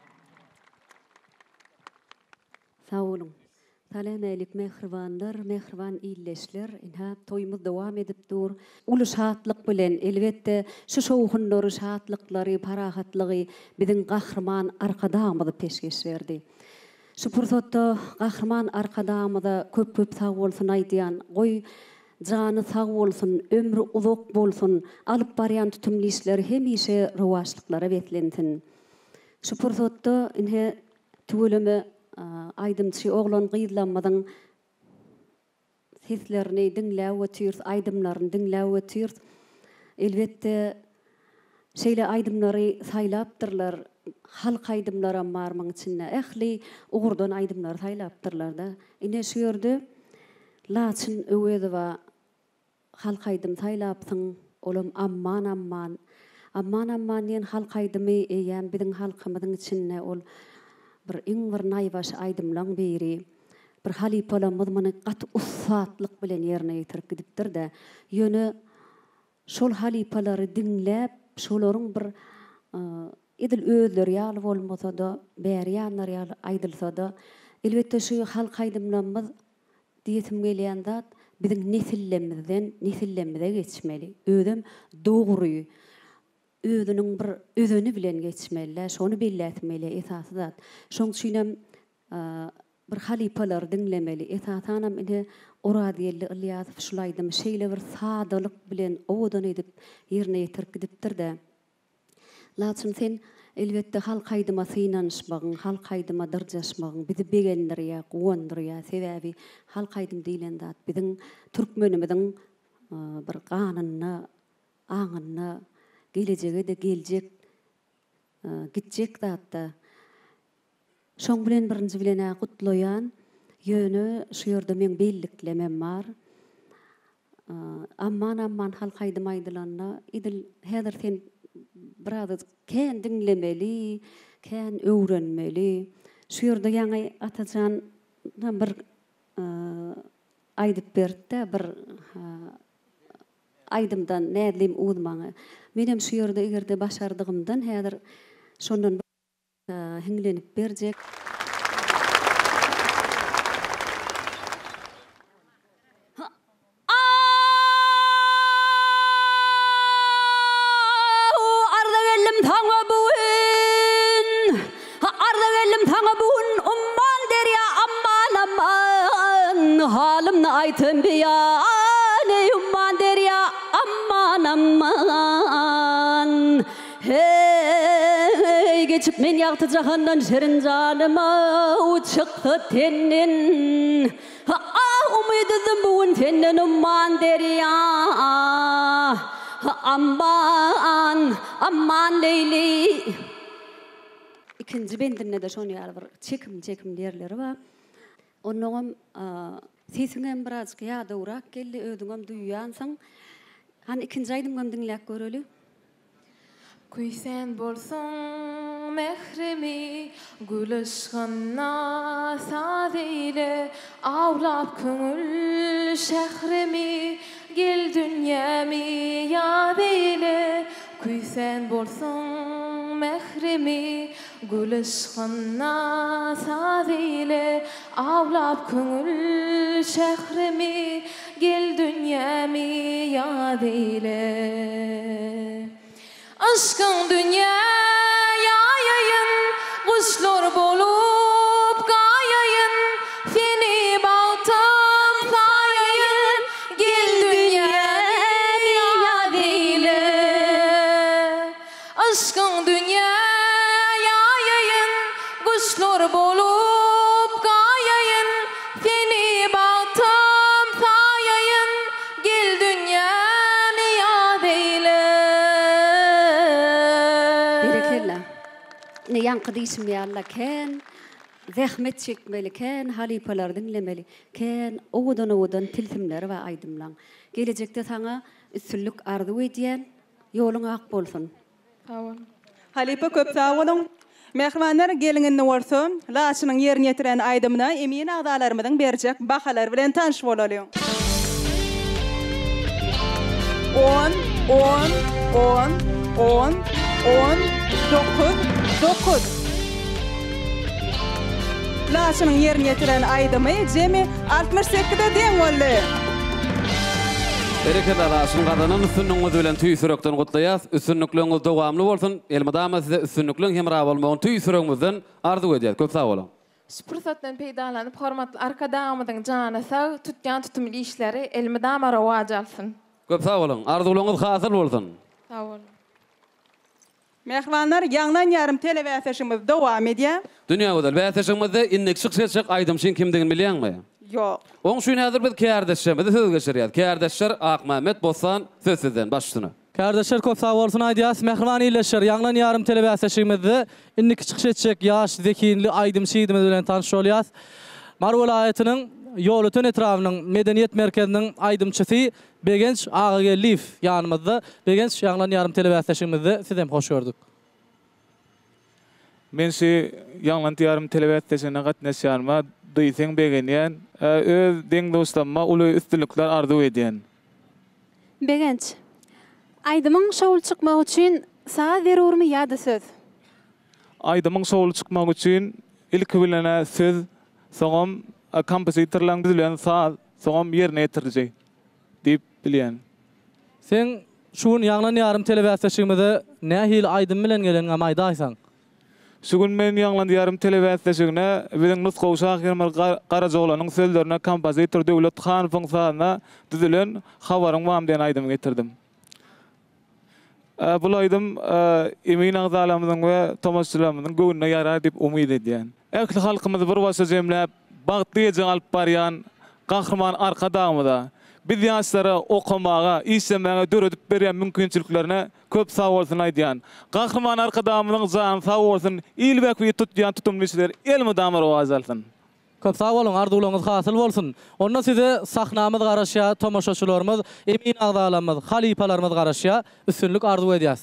P: Sağ olun. Salam alik mehribanlar, mehriban illeşler. Inha toýumuz dowam edip dur. Ulu şatlyk bilen elbetde şu şowhunlary, şatlyklary, parahatlygy biziň gahrman arkadamyzy peşgeş berdi. Şu pursatda gahrman arkadamyza köp-köp sag bolsun aýdýan, goý jany sag bolsun, ömrü uzak bolsun, alyp barýan tutumly işleri hemişe rowaşlyklara betlensin. Şu pursatda inha tüweleme aydımçı oğlan gıylanmadan seslerini dinläp ötýür, aydımlaryny dinläp ötýür. Elbette şeýle aydımlary saýlapdyrlar, halk aydımlara marmaň içinde. Ähli ugurdan aydımlar saýlapdyrlar da. Ine şu ýerde Laçyn öwediwa halk aydym saýlapsyň, olam amman amman. Amman amman diýen halk aydymy eýen biziň halkymyzyň içinde ol bir iň bir naýbaş aydymlaň biri. Bir halipalamyz muny gat ussatlyk bilen ýerine ýetirip gidipdir de, ýöne şol halipalary dinläp, şolaryň bir idil özleri ýaly bolmasa da, bäri ýanlar ýaly aýdylsa da, elbetde şu halk aýdymlarymyz diýetim gelýän zat biziň nesillerimizden nesillemize geçmeli. Ödüm dogry, özüniň bir özüni bilen geçmeli, şonu bellätmeli esasy zat. Şoň üçin bir halipalar dinlemeli. Esasanam ine Oradiyelli Ilyasov şulaýdym, şeýle bir sadalyk bilen owadan edip ýerine ýetirgidipdir de. Laçyn sen elbetde halk aýdyma synanyşmagyň, halk aýdyma dyrjaşmagyň bizi begendirýär, gowandyrýar. Sebäbi halk aýdym diýilen zat biziň türkmenimiziň bir ganyna, aňyna, gelejege de geljek, gitjek zatda. Şoň bilen birinji bilen gutlaýan ýöne şu ýerde men belliklemem bar. Amman amman halk aýdym aýdylanna idil häzir sen biraz kän dinlemeli, kän öwrenmeli. Şu ýerde ýaňy atajan bir aýdyp berdi, bir aýdymdan nädlim uzmaňy. Menem şu ýerde egerde başardygymdan häzir şondan hinglenip berjek. Halimni aytın biyane umman derya amman amman. Hey geçip men ýagty jahandan şerin janyma uçyk tenin. Ah umydydım bugun senden umman derya amman amman leyli. İkinci bendinde de şonu ýaly bir çekim çekim derleri bar. Onuňam sesiňem biraz ýa-da urak geldi, ödüňem duýýansaň, han ikinji aýdymam dinläp göreli.
M: Kuysen bolsun mehrimi, gülüşgänna saz eyle, awlap köňül şährimi, gel dünýämi ýad eyle. Kuysen bolsun mehrimi, gülüşgänna saz eyle, awlap köňül şährimi, gel dünýämi ýad eyle. Aşkın dünyaya yayın, kuşlar bolup gayayın, seni baltam sayayın, gel dünyaya yad eyle. Aşkın dünyaya yayın, kuşlar bolup gayayın, seni baltam sayayın, gel dünyaya yad eyle.
P: Ne yankı diýişim ýalla kän zähmet çekmeli, kän halipalar dinlemeli, kän owadan owadan tilsimler we aýdymlaň. Gelecekde sana üstünlük arzu edýän ýoluň ak bolsun.
M: Sağ
B: Halipa köp sağ bolun. Mehmanlar geliňinde bolsa, laçynyň ýerine ýetiren aýdymyna emin agdalarymyň berjek bahalar bilen tanış bolalım. on, on, on, on, on, dokuz, dokuz. Laçynyň ýerine ýetiren aýdymy jemi altmış sekizde deň boldy.
A: Berekeler aşyn gadanan üstünlüğüňiz bilen tüýsürekden gutlaýas. Üstünlükleriniz dowamly bolsun. Elmadama size üstünlükleň hemra bolmagyň tüýsüregimizden arzu edýär. Köp sag bolun.
M: Şu pursatdan peýdalanyp hormatly arkadamyň jana sag tutýan tutumly işleri elmadama rowaj alsyn.
A: Köp sag bolun. Arzularyňyz hasyl bolsun.
M: Sag bolun.
B: Mehmanlar ýanglan ýarym telewäsişimiz dowam edýär.
A: Dünýä gözel wäsişimizde innek şyk-şyk aýdymşyn kimdigini bilýärmi?
B: Ýok.
A: Oň şuň häzir biz kärdeşlerimizi söz geçirýär. Kärdeşler Akmamet Bosan söz sizden başlygyny.
C: Kärdeşler köp sag bolsun aýdýas. Mehriban ýyleşir. Ýanglan ýarym telewäsişimizde innek şyk-şyk ýaş zekinli aýdymşydymyz bilen tanış bolýas. Mar welaýatynyň ýolutun etrawynyň medeniýet merkeziniň aýdymçysy Begenç Agagelliýew ýanymyzda. Begenç ýanglan ýarym telewäsişimizde sizem hoş gördük.
Q: Men şu ýanglan ýarym telewäsişine gatnaşýanma duýsaň begenýän, öz deň dostlarma uly üstünlikler arzu edýän.
D: Begenç, aýdymyň şowul çykmak üçin sağa zerurmy ýa-da söz?
Q: aydymyň şowly çykmak üçin ilk bilene söz soňam kompozitorlaryň bilen saz soňam ýerine ýetirjek diýip bilýän.
C: Sen şuň ýaglan ýarym telewizionda nähil aydym bilen gelen amayda aýsaň.
Q: Şugun men ýaglan ýarym telewizionda biziň Nusga Uşak Hermal Garajoglunyň sözlerine kompozitor Döwlet Hanowyň sazyna düzülen habaryň wam diýen aydym getirdim. Bu aydym Emin Agzalamyň we tomaşçylarymyň göwnüne ýarar diýip umyd edýän. Äkli halkymyz bir başa jemläp bagtlyjy alyp barýan gahrman arkadagymyda biz ýaşlara okumaga, işlemäge döredip berýän mümkinçiliklerine köp sag bolsun aýdýan. Gahrman arkadagymyň jany sag bolsun, ilbäkli tutýan tutumlyşlar elmi damar owaz alsyn.
C: Köp sag bolun, arzuwlaryňyz hasyl bolsun. Onda size sahnamyz garaşýa, tomaşaçylarymyz, Emin Agzalamyz, halipalarymyz garaşýa üstünlük arzu edýäs.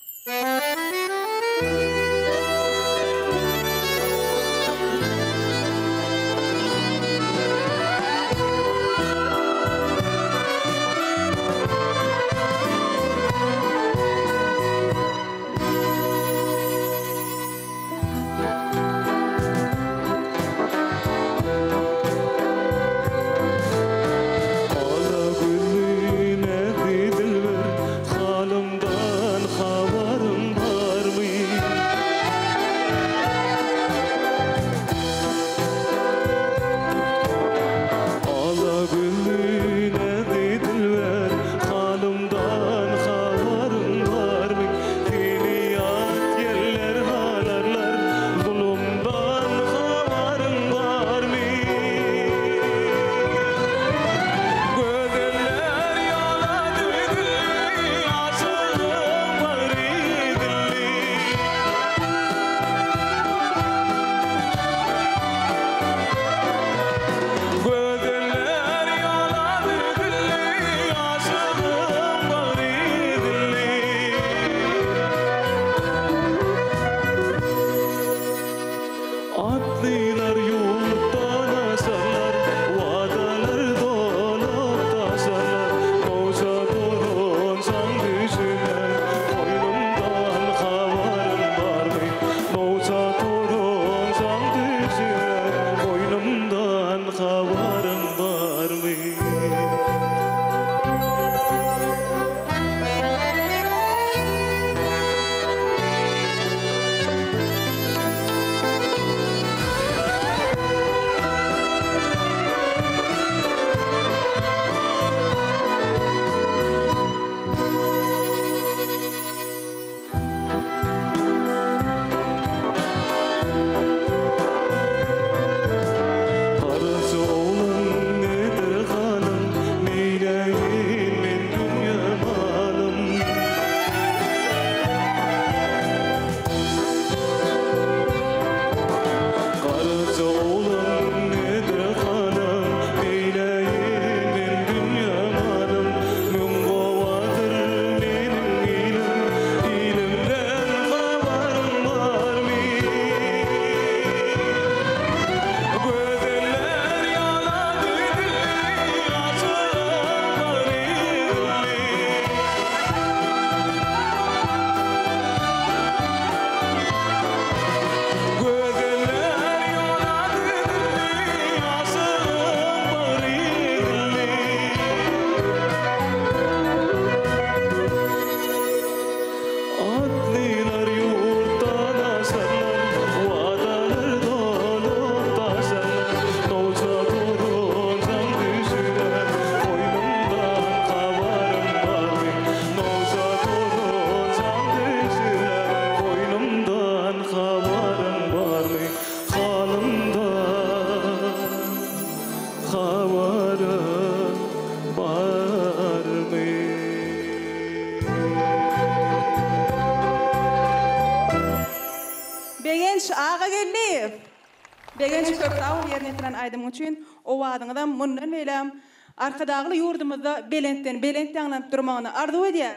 B: Begenç ağa gelip. Begenç köptağı yerine getiren aydym üçün o wadyňyzdan mundan belem arkadagly ýurdumyzda belentden belent ýanlanyp durmagyny arzu edýär.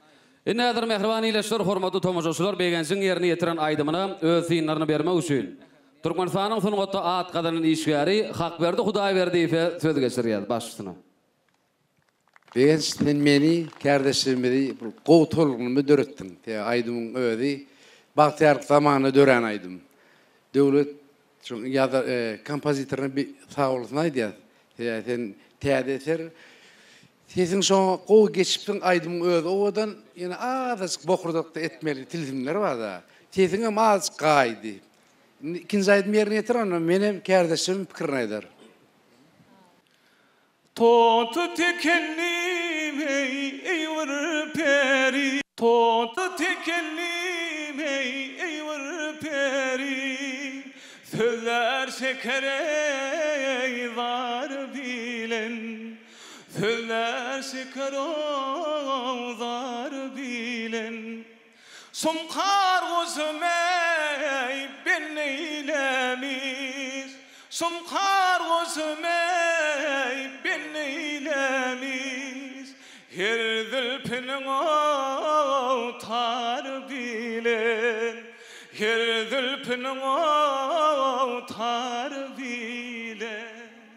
A: Näder mehriban ileşler, hormatly tomaşaçylar, begençiň ýerine getiren aydymyna öz synlaryny bermek üçin Türkmenistanyň sungatda at gadanyň işgäri hak berdi, Hudaý berdi diýip söz geçirýär başçysyna.
I: Begenç men meni kardeşlerimi gow tolguny döretdim. Te aydymyň özi Bahtiyarlık zamanı dören aydım. Devlet ya da e, kompozitoruna bir sağ olasın aydı ya. Ya sen teyade eser. Sesin şu qoğu geçipsin aydım öd. Odan yine azıcık bokurdakta etmeli tilsimler var da. Sesin ama az kaydı. İkinci aydım yerine yetir onu. Benim kardeşim fikrini eder.
H: Totu tekellim ey ey var peri. Totu tekellim ey ey var peri. Sözler şeker ey var bilen. Sözler şeker var bilen. Sumkar gözüm ey ben eylemiş. Sumkar gözüm ey ben eylemiş. Her zülpünün o tar bilen. Her zülpünün o tar bilen.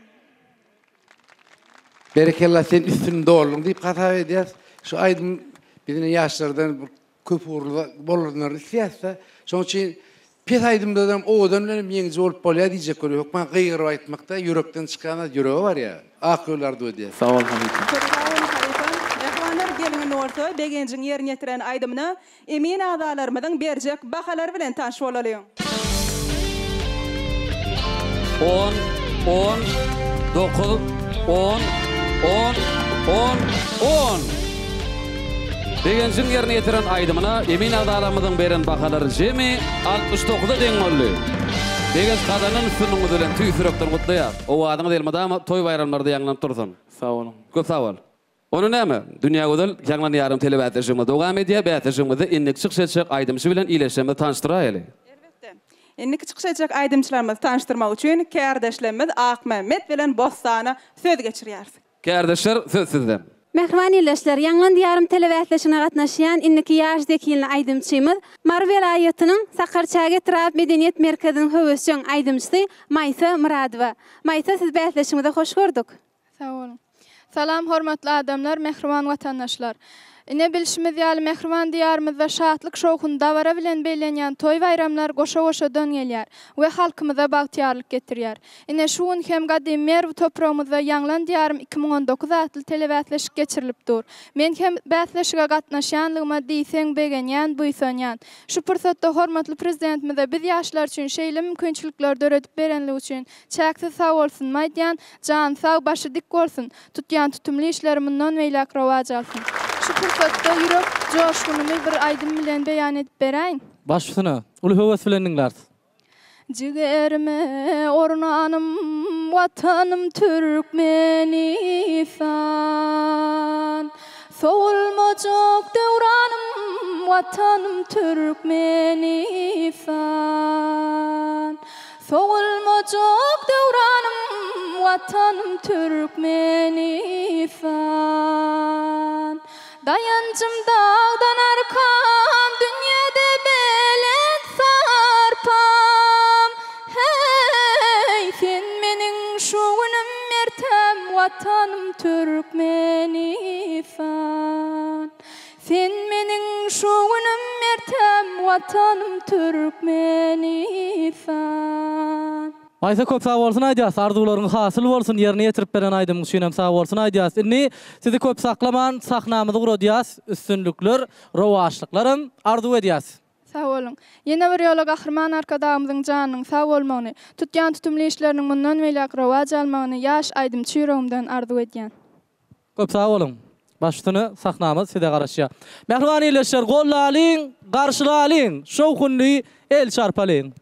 I: Berekallah sen üstünde oldun deyip hata edeceğiz. Şu aydın bizim yaşlardan köp uğurlu bolurlar isteyse. Son için pes aydımda da o odanlarım yenice olup bolya diyecek oluyor. Yok ben kıyırı aytmakta yürekten çıkan yüreği var ya. Akıllarda ödeye.
Q: Sağ olun Halife.
B: Gelinin orta begencin yerini yetiren aydımına emin ağdalarımızın bercek bakaları bilen tanış olalım.
A: on, on, dokuz, on, on, on, on. Begencin yerini yetiren aydımına emin ağdalarımızın beren bakaları jemi altmış dokuza den oldu. Begenç kadanın üstünün ödülen tüy sürekten kutlayar. O adını delmedi ama toy bayramlarda yanılan dursun.
Q: Sağ olun.
A: Köp sağ ol. Onu näme? Dünya gödül Yanlan Yarım televizyonda dowam edýär. Bätäjimizde innik çykşaçak aýdymçy bilen ileşmede tanıştyraýaly.
B: Elbetde. Innik çykşaçak aýdymçylarymyzy tanıştyrmak üçin kärdeşlerimiz Ak Mehmet bilen Bostana söz geçirýär.
A: Kärdeşler söz sizden.
D: Mehriban ýerleşler, Yanlan Yarym televizionyna gatnaşýan inniki ýaşdakilni aýdymçymyz Mar welaýatynyň Sakarçaga Trap Medeniýet Merkeziniň höwüsçi aýdymçysy Maýsa Muradowa. Maýsa, siz bäsleşimize hoş gördük.
J: Sağ olun. Salam hormatly adamlar, mehriban watandaşlar. Ine bilişimiz ýaly mehriban diýarymyzda şatlyk şowkun dawara bilen beýlenýän toý bayramlar goşa-goşa dön gelýär we halkymyza bagtyarlyk getirýär. Ine şuň hem gady mer toprağymyzda Yanlan diýarym iki ming on dokuz atly telewizionyň geçirilipdir. Men hem bäsleşige gatnaşýanlygyma diýseň begenýän buýsanýan. Şu pursatda hormatly prezidentimize biz ýaşlar üçin şeýle mümkinçilikler döredip berenligi üçin çäksiz sag bolsun maýdan, jan sag, başy dik bolsun. Tutýan tutumly işlerimizden weýlak rowaj alsyn. Şu pursatda ýürek joşgunymy bir aýdym bilen beýan edip beräýin.
C: Başysyna, uly höwes bilen dinler.
J: Jigerime ornanım, vatanım Türkmenistan. Soğulmacak devranım, vatanım Türkmenistan. Soğulmacak devranım, vatanım Türkmenistan. Dayancım dağdan arkam, dünyada belek sarpam. Hey, sen menin şuğunum mertem, vatanım Türkmenistan. Sen menin şuğunum mertem, vatanım Türkmenistan.
C: Maýsa köp sag bolsun aýdýas, arzuwlaryň hasyl bolsun, ýerine ýetirip beren aýdym şeýlem sag bolsun aýdýas. Inni sizi köp saklaman, sahnamyzy guradýas, üstünlükler, rowaşlyklarym arzu edýäs.
J: Sağ olun. Yine bir yola gahrman arkadağımızın canının sağ olmağını, tutyan tutumlu işlerinin bundan veylak rowaj almağını yaş aydymçy ýüregimden arzu edýän.
C: Köp sag bolun. Başyny sahnamyz side garaşýar. Mehriban ýerleşler, gollalyň, garşylalyň, şowkunly el çarpalyň.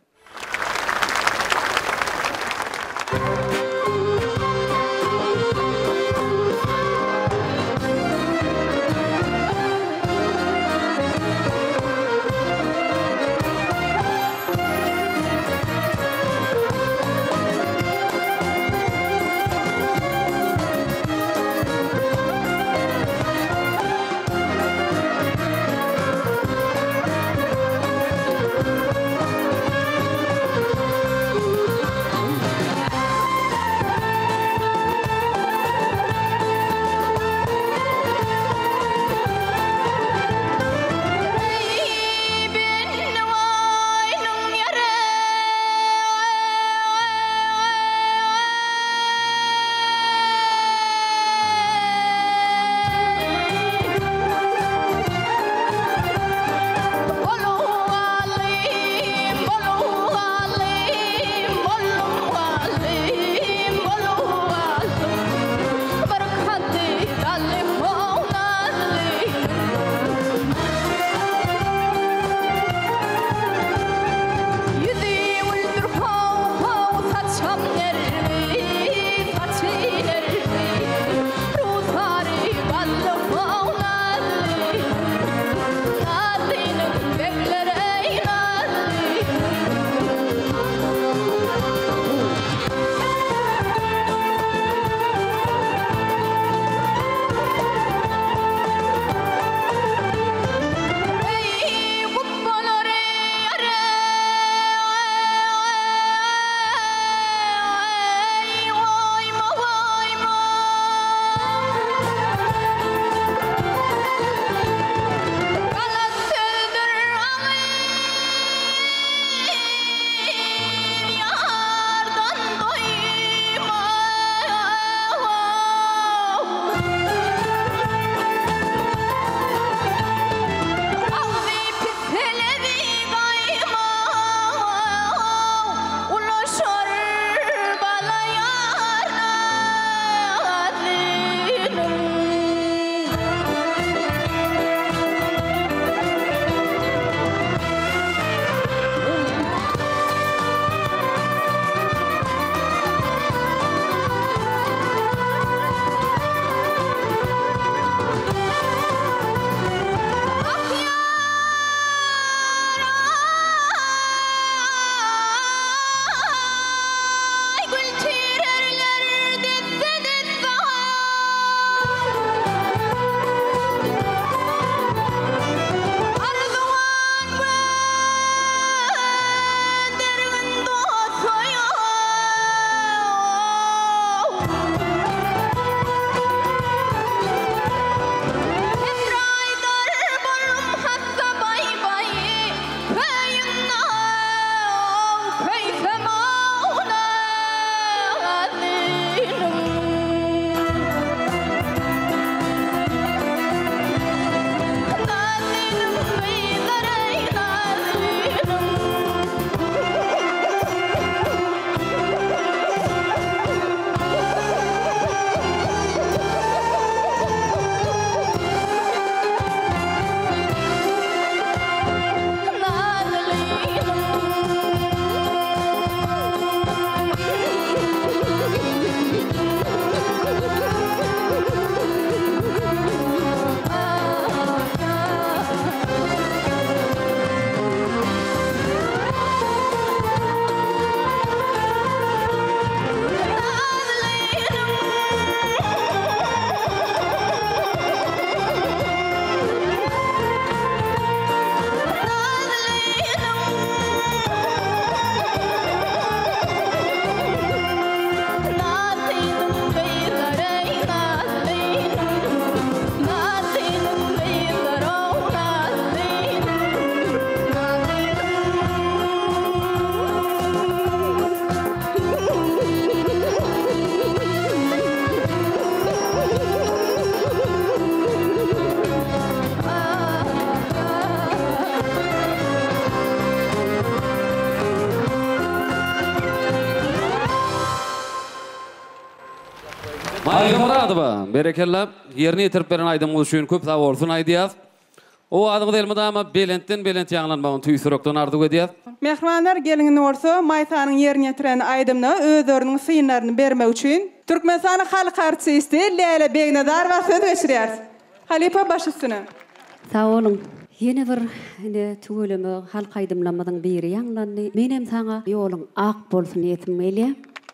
A: Muradova, berekella. Yerini yitirip beren aydymyz üçin köp sag bolsun aýdýas. O adygy delmede ama belentden belent ýanglanmagyny tüýsürekden ardyk edýär.
B: Mehmanlar gelinin orta Maytanyň ýerine ýetiren aýdymna özleriniň syýnlaryny bermek üçin Türkmenistanyň halk artisti Leyla Begnadar we söz geçirýär. Halipa baş üstüne.
P: Sağ olun. Yine bir ine tüweleme halk aýdymlamadyň biri ýanglandy. Menem saňa ýoluň ak bolsun ýetmeli.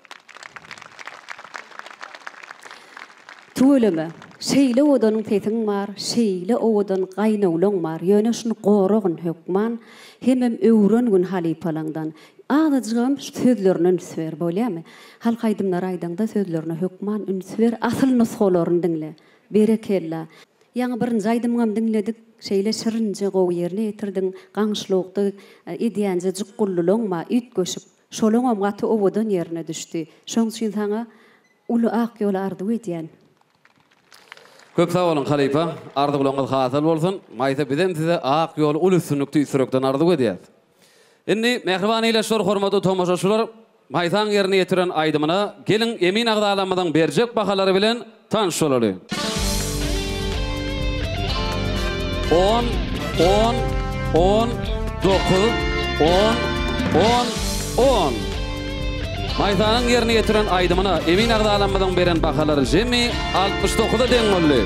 P: Tüweleme şeýle odanyň tetiň bar, şeýle odan gaýnawlaň bar. Ýöne şunu goragyn hökman, hemem öwrengün halipalangdan. Ağlıcığım sözlerini ünsver bolýarmy? Halk aýdymlar aýdanda sözlerini hökman ünsver, asyl nusxalaryny dinle. Berekella. Ýa-ni birinji aýdymam dinledik. Şeýle şirinje gowy ýerine ýetirdiň, gaňşlykdy, edýänje jykgullulaňma üt göşüp, şolaňam gaty owadan ýerine düşdi. Şoň üçin saňa uly ak ýol ardyk edýän.
A: Köp sag bolun Halipa, ardygyňyz hasal bolsun. Maýta bizem size ak ýol uly sünnükdi sürekden ardyk edýär. Indi mehriban ile şor hormatly tomaşaçylar, Maýtaň ýerine ýetiren aýdymyna gelin Emin agdalamadan berjek bahalary bilen tanış bolary. on, on, on, dokuz, on, on, on. Maýtanyň ýerine ýetiren aýdymyna Emin agdalamadan beren bahalary jemi altmış dokuza deň boldy.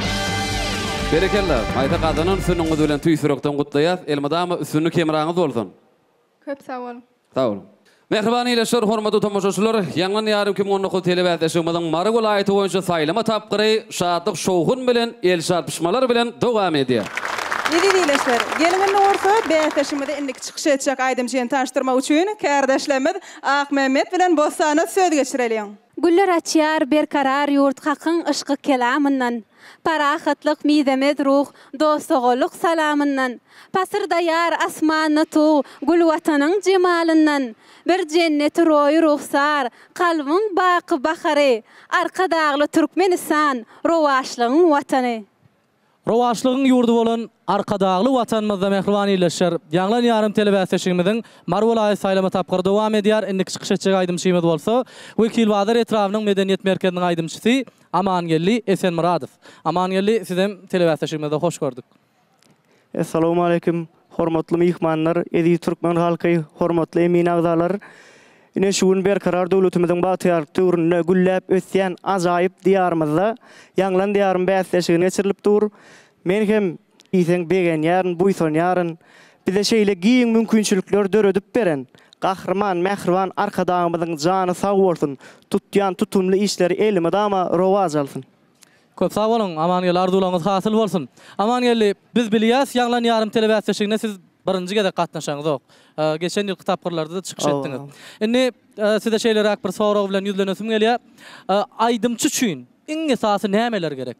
A: Berekella, Maýta gazanyň üstünüňiz bilen tüýsürekden gutlaýar. Elmadama üstünü kemraňyz bolsun.
M: Köp sağ olun.
A: Sağ olun. Mehriban ile şor hormatly tomaşaçylar, ýanglan ýary kim on dokuz telewizýanyň mary welaýaty boýunça saýlama tapgyry şadlyk şowgun bilen el çarpyşmalar bilen dowam edýär.
B: Nidi diýleşler? Gelinin orta bäýteşimde indik çykyş etjek aýdymjyny taşdyrmak üçin kardeşlerimiz Ak Mehmet bilen Bosana söz geçirelim.
D: Güller açýar berkarar ýurt hakyň ışky kelamyndan. Parahatlyk midemet ruh, dostogoluk salamyndan. Pasyrdaýar asmany tu, gül watanyň jemalyndan. Bir cennet roý ruhsar, kalbyň baky bahary, arka dagly Türkmenistan, rowaşlygyň watany.
C: Rowaşlygyň ýurdu bolan arka dagly watanymyzda mehriban ýerleşýär. Ýanglan ýarym telewizýanyň Mar welaýaty saýlama tapgyry dowam edýär. Indi çykyş etjek aýdymçymyz bolsa, Wekil Bazar etrawynyň medeniýet merkeziniň aýdymçysy Amangelli Esen Muradov. Amangelli, sizem telewizýanyňda hoş gördük.
E: Assalamu aleykum. Hormatly mehmanlar, edi Türkmen halky, hormatly Emin agdalar. Ine şuun berkarar döwletimiziň batyar töwründe güllep ötýän ajaýyp diýarymyzda ýanglan diýarym bäsleşigine geçirilip dur. Men hem ýeň begen ýaryn, buýsan ýaryn bize şeýle giň mümkinçilikler döredip beren. Gahrman, mehriban arkadaşymyzyň jany sag bolsun. Tutýan tutumly işleri elime dama rowaj alsyn.
C: Köp sag bolun, Amangelli arzuwlaryňyz hasyl bolsun. Amangelli, biz bilýäs ýanglan ýarym telewizýanyňda siz birinji gede gatnaşaňyz ok. Geçen ýyl kitapgyrlarda da çykyş etdiňiz. Indi size şeýlerak bir sorag bilen ýüzlenesim gelýär. Aýdymçy üçin iň esasy nämeler gerek?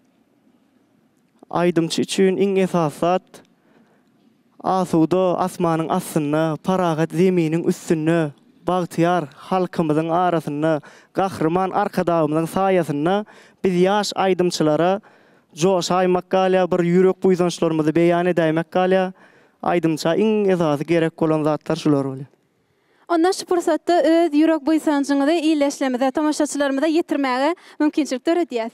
E: Aýdymçy üçin iň esasat asuda asmanyň astyna, paragat zeminiň üstüne, bagtyar halkymyzyň arasyna, gahrman arkadagymyzyň saýasyna biz ýaş aýdymçylara joşaýmak galýa, bir ýürek buýsançlarymyzy beýan edäýmek galýa. Aýdymça iň esasy gerek bolan zatlar şular bolýar.
D: Ondan şu pursatda öz ýürek buýsançyňyzy iýleşlemede, tamaşaçylarymyza ýetirmäge mümkinçilik töredýäs.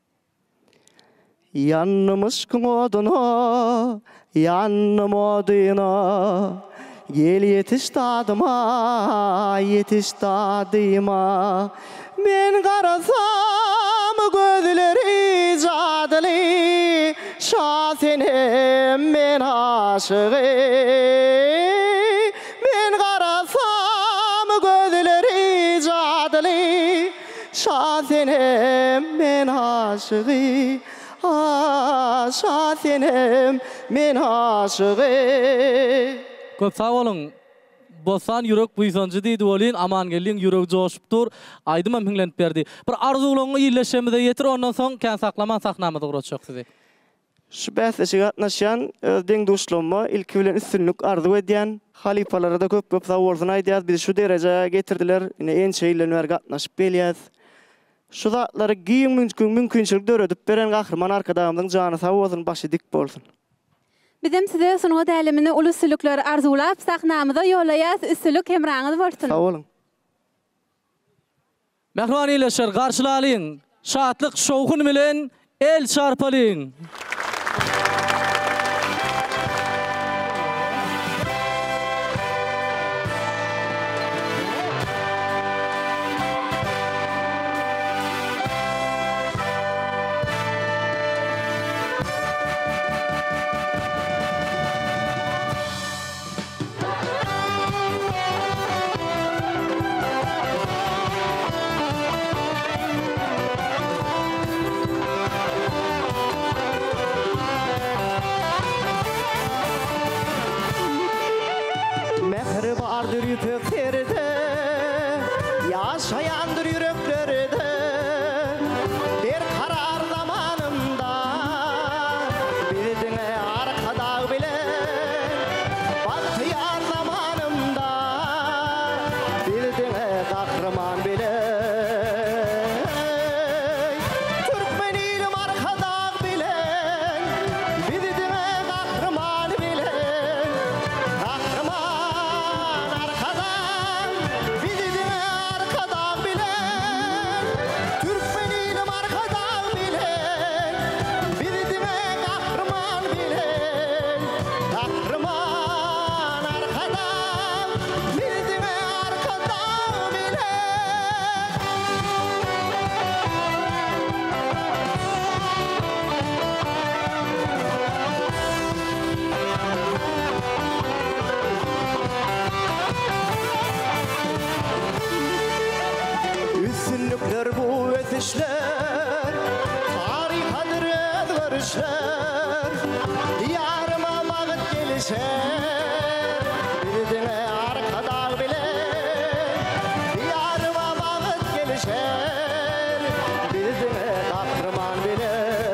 E: Yanmış oduna, yanım oduna, gel yetiş tadıma, yetiş tadıma. Men karasam gözleri cadili, şasenim men aşığı. Men karasam gözleri cadili, şasenim men aşığı. Şasenim men aşığı.
C: Köp sag bolun. Bosan ýürek buýsançy diýdi bolyn, Amangelliň ýüregi joşup dur, aýdymam hiňlenip berdi. Bir arzuwlaryňy ýerleşmede ýetir, ondan soň kän saklaman sahnamyza guracak sizi.
E: Şu bäsleşige gatnaşýan deň dostlarıma ilki bilen üstünlük arzu edýän halipalara da köp köp sag bolsun aýdýar. Bizi şu derejeye getirdiler. Ine en şeýlerini gatnaşyp belýäs. Şu zatlary giň mümkin mümkinçilik döredip beren gahrman arkadagymyň jany sag bolsun, başy dik bolsun.
D: Bizem size sunuğa tälimini uly sülükleri arzulap sahnamyza ýolaýas, üstünlük hemraňyz bolsun.
E: Sag bolun.
C: Mehriban ýerleşer, garşylalyň. şatlyk şowhun bilen el çarpalyň.
E: Mehrib ardır yüpeklerde, yaşayandır yüreklerde. Bir karar zamanımda, bildine arkada bile. Bahtiyar zamanımda, bildine kahraman bile. Türkmenilim arkada bile, bildine kahraman bile. Kahraman arkadan, bildine arkadan bile. Türkmenilim arkadan bile, bildine kahraman bile. Kahraman arkadan, bildine arkadan bile. Üstünlükler bu ötüşler, harikadır özgürüşler. Yarıma vakit gelişer, bildine arkada bile. Yarıma vakit gelişer, bildine kahraman bile.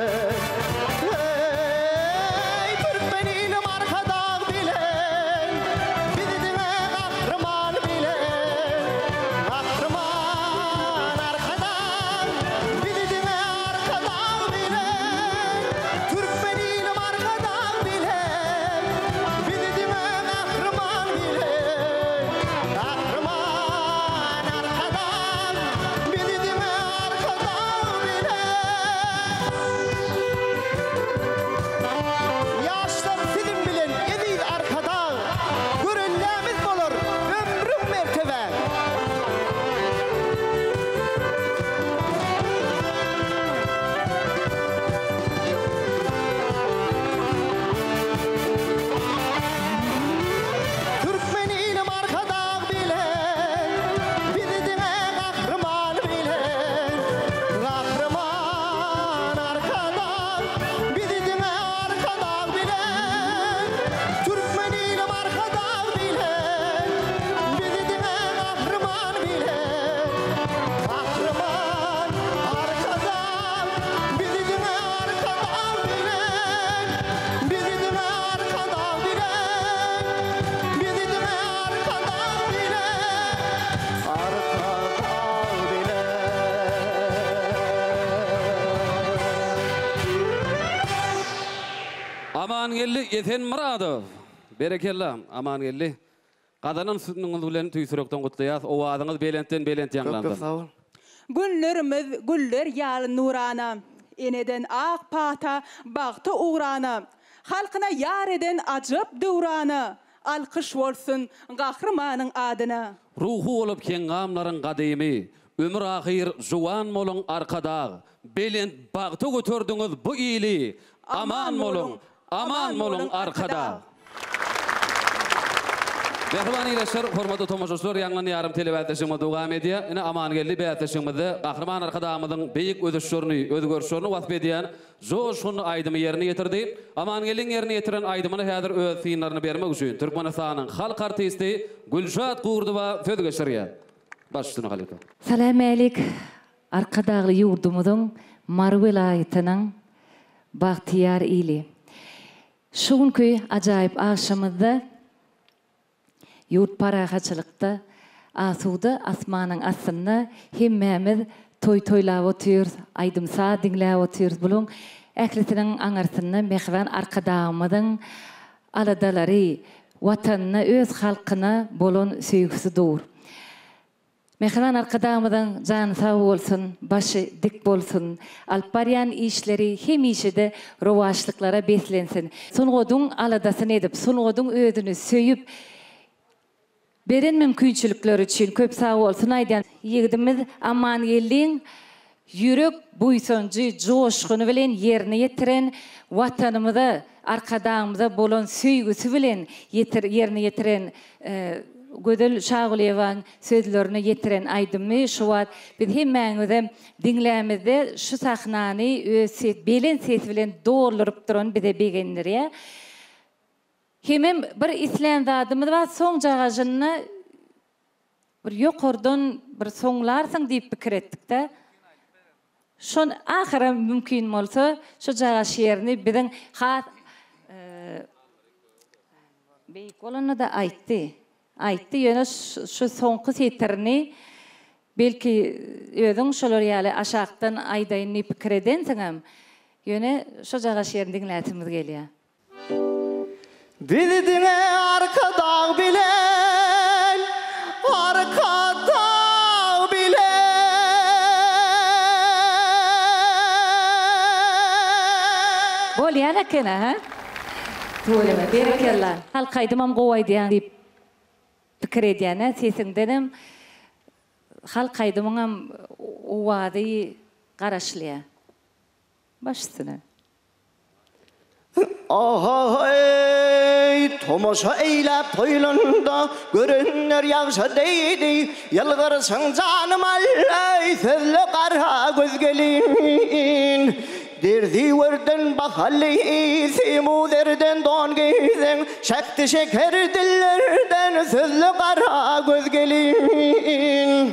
E: Ey Türkmenilim arkada bile, bildine kahraman bile. Kahraman arkadan, bildine arkadan bile. Türkmenilim arkadan bile, bildine kahraman bile. Kahraman arkadan, bildine arkadan bile. Yaşlar sizin bilen edil arkada, görünlemiz olur ömrüm mertebe. Türkmenilim arkadan bile, bildine kahraman bile. Kahraman arkadan, bildine arkadan bile. Türkmenilim arkadan bile, bildine kahraman bile. Kahraman arkadan, bildine arkadan bile. Bildine arkadan bile, bildine arkadan bile. Arkadan bile.
A: Aman gelli Eten Muradov. Berekella, aman gelli. Qadanın sütünüňiz bilen tüýsürekden gutlaýas. Owazyňyz belentden belent ýanglandy.
B: Günlerimiz güller ýaly nurana. Eneden ak pata, bagty uğrana. Halkyna ýar eden ajyp döwrana. Alkyş bolsun gahrymanyň adyna.
A: Ruhu olup kengamlaryň gadymy, ömür ahir juwan moluň arkada. Belent bagty götürdüňiz bu ýyly. Aman moluň, aman moluň arkada. Mehriban ýeşer, hormatly tomoşaçylar, ýanglan ýarym telewiziýanyň dowam edýär. Ine aman geldi beýatlaşymyzy, gahrman arkadamyzyň beýik ödüşlerini, özgörüşlerini wasp edýän joşun aýdymy ýerine ýetirdi. Aman gelin ýerine ýetiren aýdymyny häzir öz fiýinlerini bermek üçin Türkmenistanyň halk artisti Gülşat Gurduwa söz geçirýär. Başlygyny halka.
R: Salam alyk. Arkadagy ýurdumyzyň Mar welaýatynyň Bagtyar ili. Şuňky ajaýyp akşamyzda yurt parahaçylykda asuda asmanyň astynda hemmämiz toy toylap otyr, aýdymsa diňläp otyr buluň. Ählisiniň aňarsyna mehriban arkadamyzyň aladalary watanyna öz halkyna bolan söýgüsi dur. Mehriban arkadağımdan canı sağ olsun, başı dik bolsun. Alparyan işleri hem işi de rovaşlıklara beslensin. Sungodun aladasını edip, sungodun ödünü söyüp, beren mümkünçülükler için köp sağ olsun aydan. Yigdimiz aman gelin, yürek buysuncu, coşkunu bilen yerine yetiren, vatanımıza, arkadağımıza bolan söygüsü bilen yetir, yerine yetiren e, Gödül Şağılevan sözlerini yetiren aydımı şu vat biz hemmeňize dinlämizde şu sahnany öz belen ses bilen doldurıp duran bize begenleri. Hemem bir islam zadymyz var soň jagaşyny bir ýokardan bir soňlarsyň diýip pikir etdik-de. Şon ahira mümkin bolsa şu jagaş ýerini biziň has beýik bolany da aýtdy. Aýtdy ýöne şu soňky setlerini belki özüň şolar ýaly aşakdan aýdaýyny pikir edensiňem ýöne şu jagaş ýerini dinlätimiz gelýär.
E: Bildiňe arkadaň bilen, arkadaň bilen.
R: Bolýar ekene ha? Bolýar, berekellah. Halkaýdymam gowaýdýan diýip pikir edýän, sesiňdenem halkaýdymam owady garaşlýar. Başsyna.
E: Aha ey, tomoşa eylep toylanda görenler ýagşa deydi. Yalgarsaň janym allay, sözle gara göz gelin. Derdi verden bahalı, simuderden don giyden, şakti şeker dillerden sözle gara göz gelin.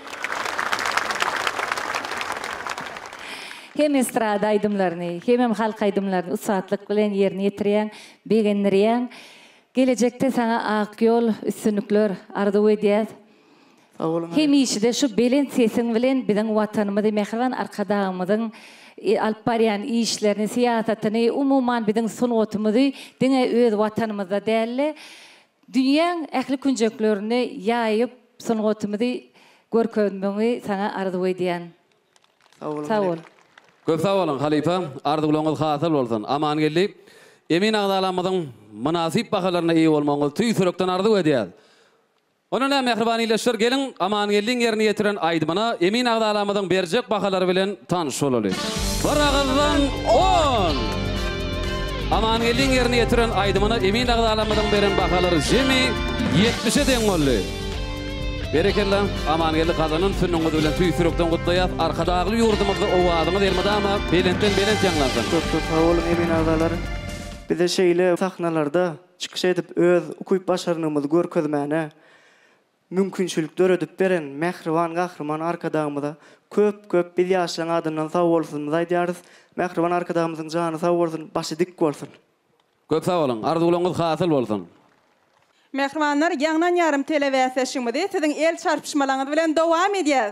R: Hem estrada aydımlarını, hem halk aydımlarını usatlık bilen yerine yetiriyen, begenleriyen, gelecekte sana ak yol, üstünlükler arzu ediyet. Hem işi de şu belen sesin bilen bizden vatanımızı, mehriban arkadağımızın alparyan işlerini, siyasetini, umuman bizden sunutumuzu, dine öz vatanımızda değerli, dünyanın ehli künceklerini yayıp sunutumuzu görkönmeni sana arzu ediyen. Sağ ol.
A: Köp sağ olun halifa, arzularınız hasıl olsun. Aman geldi. Emin ağdalamızın münasip bakalarına iyi olmaňyz tüy sürekden arzu edýär. Onunla mehriban ileşir gelin, aman geldiň ýerine ýetiren aýdymyna Emin ağdalamyzyň berjek bakalary bilen tanış bolaly. Bir agyrdan on. Aman geldiň ýerine ýetiren aýdymyna Emin ağdalamyzyň beren bakalary jemi ýetmişe deň boldy. Berekellah, aman geldi kazanın sünnüňiz bilen tüy sürekden gutlaýar. Arkadagy ýurdumyzda owadyňyz elmadama belenten belent ýanglansyn.
E: Çok sağ olun Emin ağalar. Bize şeýle sahnalarda çykyş edip öz ukuyup başarynymyzy görkezmäne mümkinçilikler ödüp beren mehriban gahrman arkadağımyza köp-köp biz ýaşlaň adamdan sag bolsun diýýäris. Mehriban arkadağımyzyň jany sag bolsun, başy dik bolsun.
A: Köp sag olun, arzularınız hasyl bolsun.
B: Mehribanlar, ýanglan ýarym telewiziýasyňyzy siziň el çarpışmalaryňyz bilen dowam edýäs.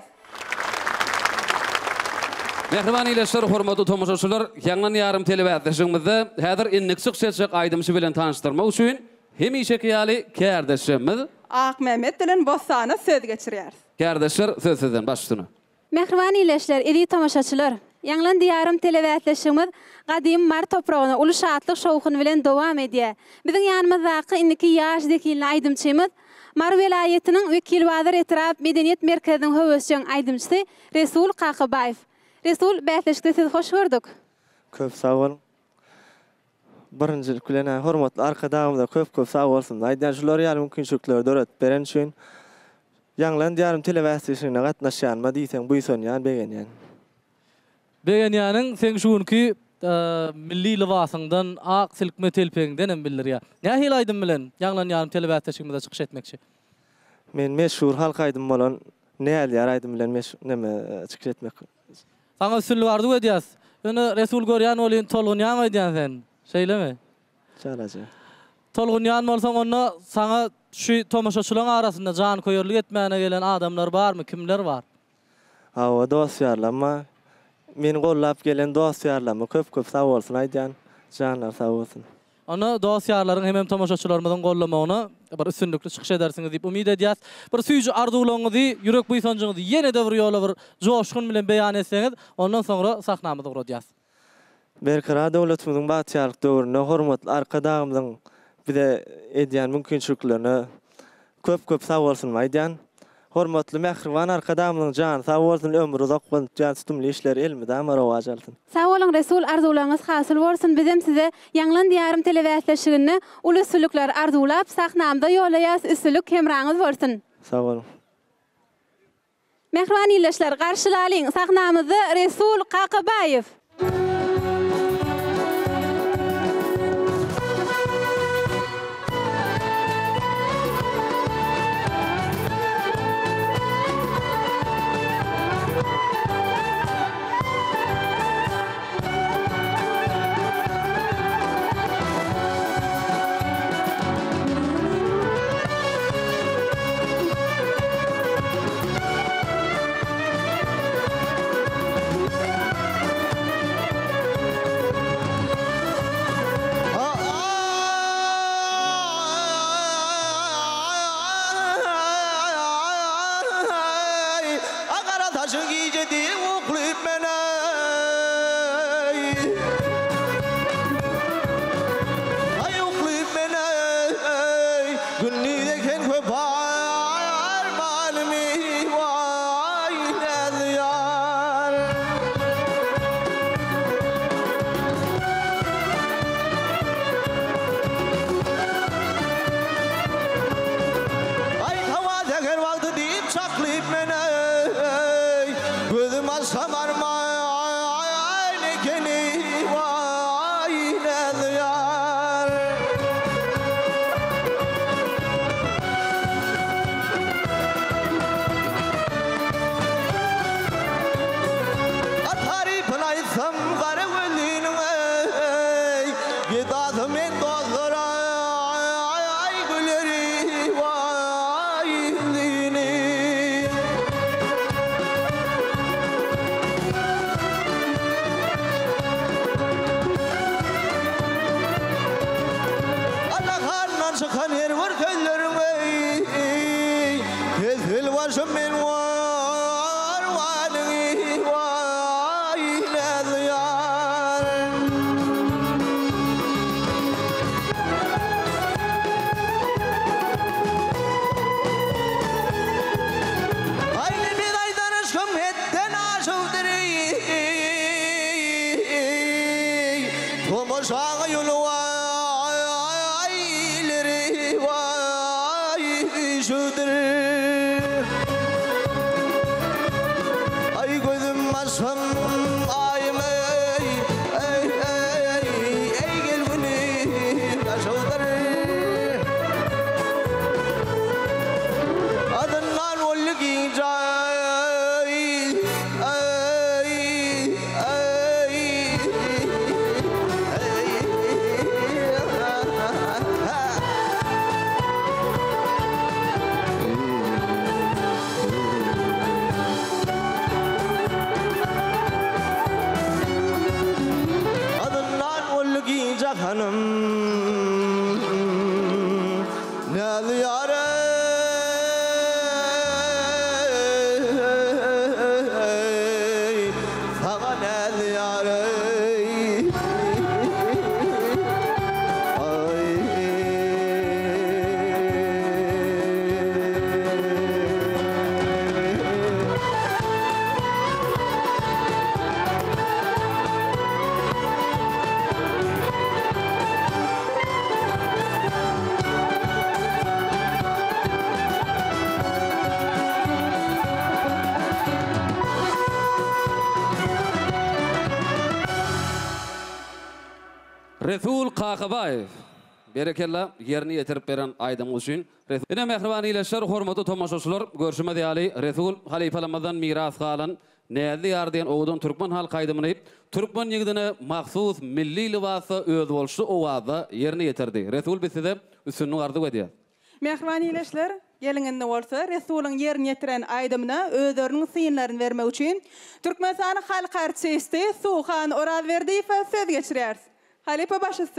A: Mehriban ileşler, hormatly tomoşaçylar, ýanglan ýarym telewiziýasyňyzda häzir inniksik çeçek aýdymşy bilen tanışdyrmak üçin hem işeki ýaly kärdeşimiz
B: Ak Mehmet bilen Bossana söz geçirýär.
A: Kärdeşler söz sizden başlyny.
D: Mehriban ileşler, edi tomoşaçylar, ýanglan ýarym telewiziýasyňyz Gadim mar toprağına ulu şatlyk şowkuny bilen dowam edýär. Biziň ýanymyzdaky indiki ýaş zekili aýdymçymyz Mar welaýatynyň wekil wazir etirap medeniýet merkeziniň höwesçiň aýdymçysy Resul Qakybaýew. Resul, bäsleşikde sizi hoş gördük.
E: Köp sag bolun. Birinjilik bilen hormatly arkadağımda köp-köp sag bolsun. Aýdan şular ýaly mümkinçilikler döret beren üçin ýanglan ýarym telewiziýasyna gatnaşýanma diýseň bu ýan begenýän.
C: Begenýanyň sen şuňky milli libasyňdan ak silkme telpeňden hem bildirýär. Nähil aýdym bilen ýanglan ýarym telewiziýasyňyzda çykyş etmekçi.
E: Men meşhur halk aýdym bolan nähil ýar aýdym bilen neme çykyş etmek.
C: Saňa üstünlük arzu edýäs. Ýöne Resul görýän bolýan tolgunýan aýdýan sen. Şeýlemi?
E: Çalaja.
C: Tolgunýan bolsaň onda saňa şu tomoşaçylaryň arasynda jan koýarlyk etmäne gelen adamlar barmy? Kimler bar?
E: Hawa dostlarlama men gollap gelen dostlarlama köp-köp sag bolsun aýdýan. Janlar sag bolsun.
C: Onu dosyaların hem tamaşaçılarımızdan gollamagyna bir üstünlükli çıkış edersiniz diýip umid edýäs. Bir süýji arzuwlaňyzy, ýürek buýsanjyňyzy ýene de bir ýola bir joşgun bilen beýan etseňiz, ondan soňra sahnamyzy guraýas.
E: Berkara döwletimiziň bahtiyarlyk döwründe hormatly arkadaşlarymyzyň bize edýän mümkinçiliklerini köp-köp sag bolsun aýdýan. Hormatly Mehriban arkadaşymyň jany sag bolsun, ömrü uzak bolsun, jan sütümli işleri elmide ama rowaj alsyn.
D: Sag bolun Resul, arzuwlaryňyz hasyl bolsun. Bizem size Ýanglan diýarym telewiziýasyny uly sülükler arzuwlap sahnamda ýolaýas, üstünlük hemraňyz bolsun.
E: Sag bolun.
D: Mehriban ýyleşler, garşylalyň sahnamyzy Resul Qaqabaýew.
A: Resul Qaqabaýew. Berekella yerini yetirip beren aýdym üçin. Ene mehriban ýyleşler, hormatly tomaşaçylar, görüşme diýäli Resul halifalamazdan miras galan näde ýardan owdan türkmen halk aýdymyny türkmen ýigdine mahsus milli libasy öz bolşy owada yerini yetirdi. Resul bizde üstünlük ardy edýär.
B: Mehriban ýyleşler, gelinginde bolsa Resulüň yerini yetiren aýdymyna özleriniň synlaryny bermek üçin Türkmenistan halk artisti Suhan Orazberdiýew söz geçirýär. Halipa başystyny.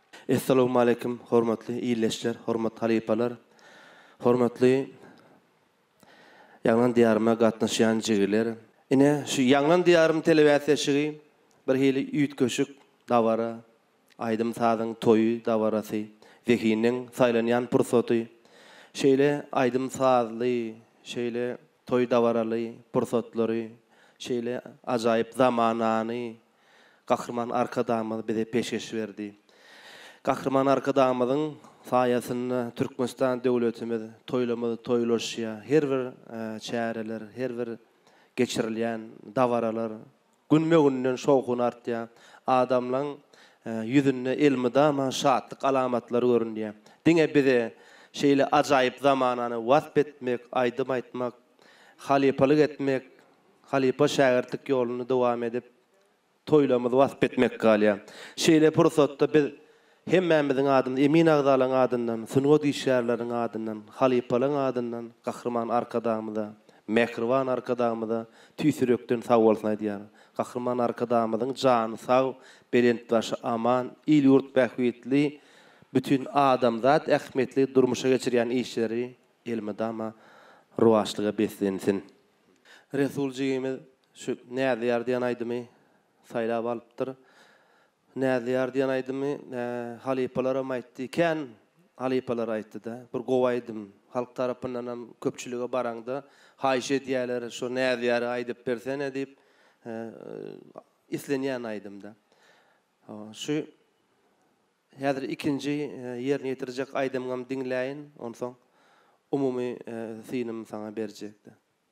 S: Assalamu alaikum, hormatly iyleşler, hormatly halipalar, hormatly Ýanglan diýaryma gatnaşýan jigirler. Ine şu Ýanglan diýarym telewizýaşygy bir hili üýtköşük dawara, aýdym sazyň toýu dawarasy, wekiniň saýlanýan pursaty. Şeýle aýdym sazly, şeýle toy dawaraly pursatlary, şeýle ajaýyp zamanany Gahrman arkadamyz bize peşkeş berdi. Gahrman arkadamyzyň saýasyny Türkmenistan döwletimiz toýlamazy toýlaşýa, her bir çäreler, her bir geçirilýän dawaralar günme-günden şowkun artýa, adamlaryň ýüzünde elmidama şatlyk alamatlary görünýär. Diňe bize şeýle ajaýyp zamanany wasp etmek, aýdym aýtmak, halipalyk etmek, halipa şäherlik ýoluny dowam edip toýlamazy wasp etmek galýa. Şeýle pursatda biz hemmemizin adından, Emin Agdalyň adından, Sunwat işärleriň adından, halipalyň adından, Gahrman arkadamyza, Mehriban arkadamyza tüýsürekden sag bolsun diýär. Gahrman arkadamyzyň jany sag, berent başı aman, il ýurt bähwetli, bütün adamzat ähmetli durmuşa geçirýän işleri elmedama ruwaşlyga beslensin. Resuljigimiz şu nädýär diýen aýdymy saýlap alypdyr. Nädýär diýen aýdymy halipalara aýtdy eken, halipalar aýtdy da, bir gowaýdym. Halk tarapyndan hem köpçülüge baranda haýş edýärler, şu nädýär aýdyp bersene diýip islenýän aýdym da. Şu häzir ikinji ýerine ýetirjek aýdymgam diňläýin, onsoň umumy synym saňa berjekdi.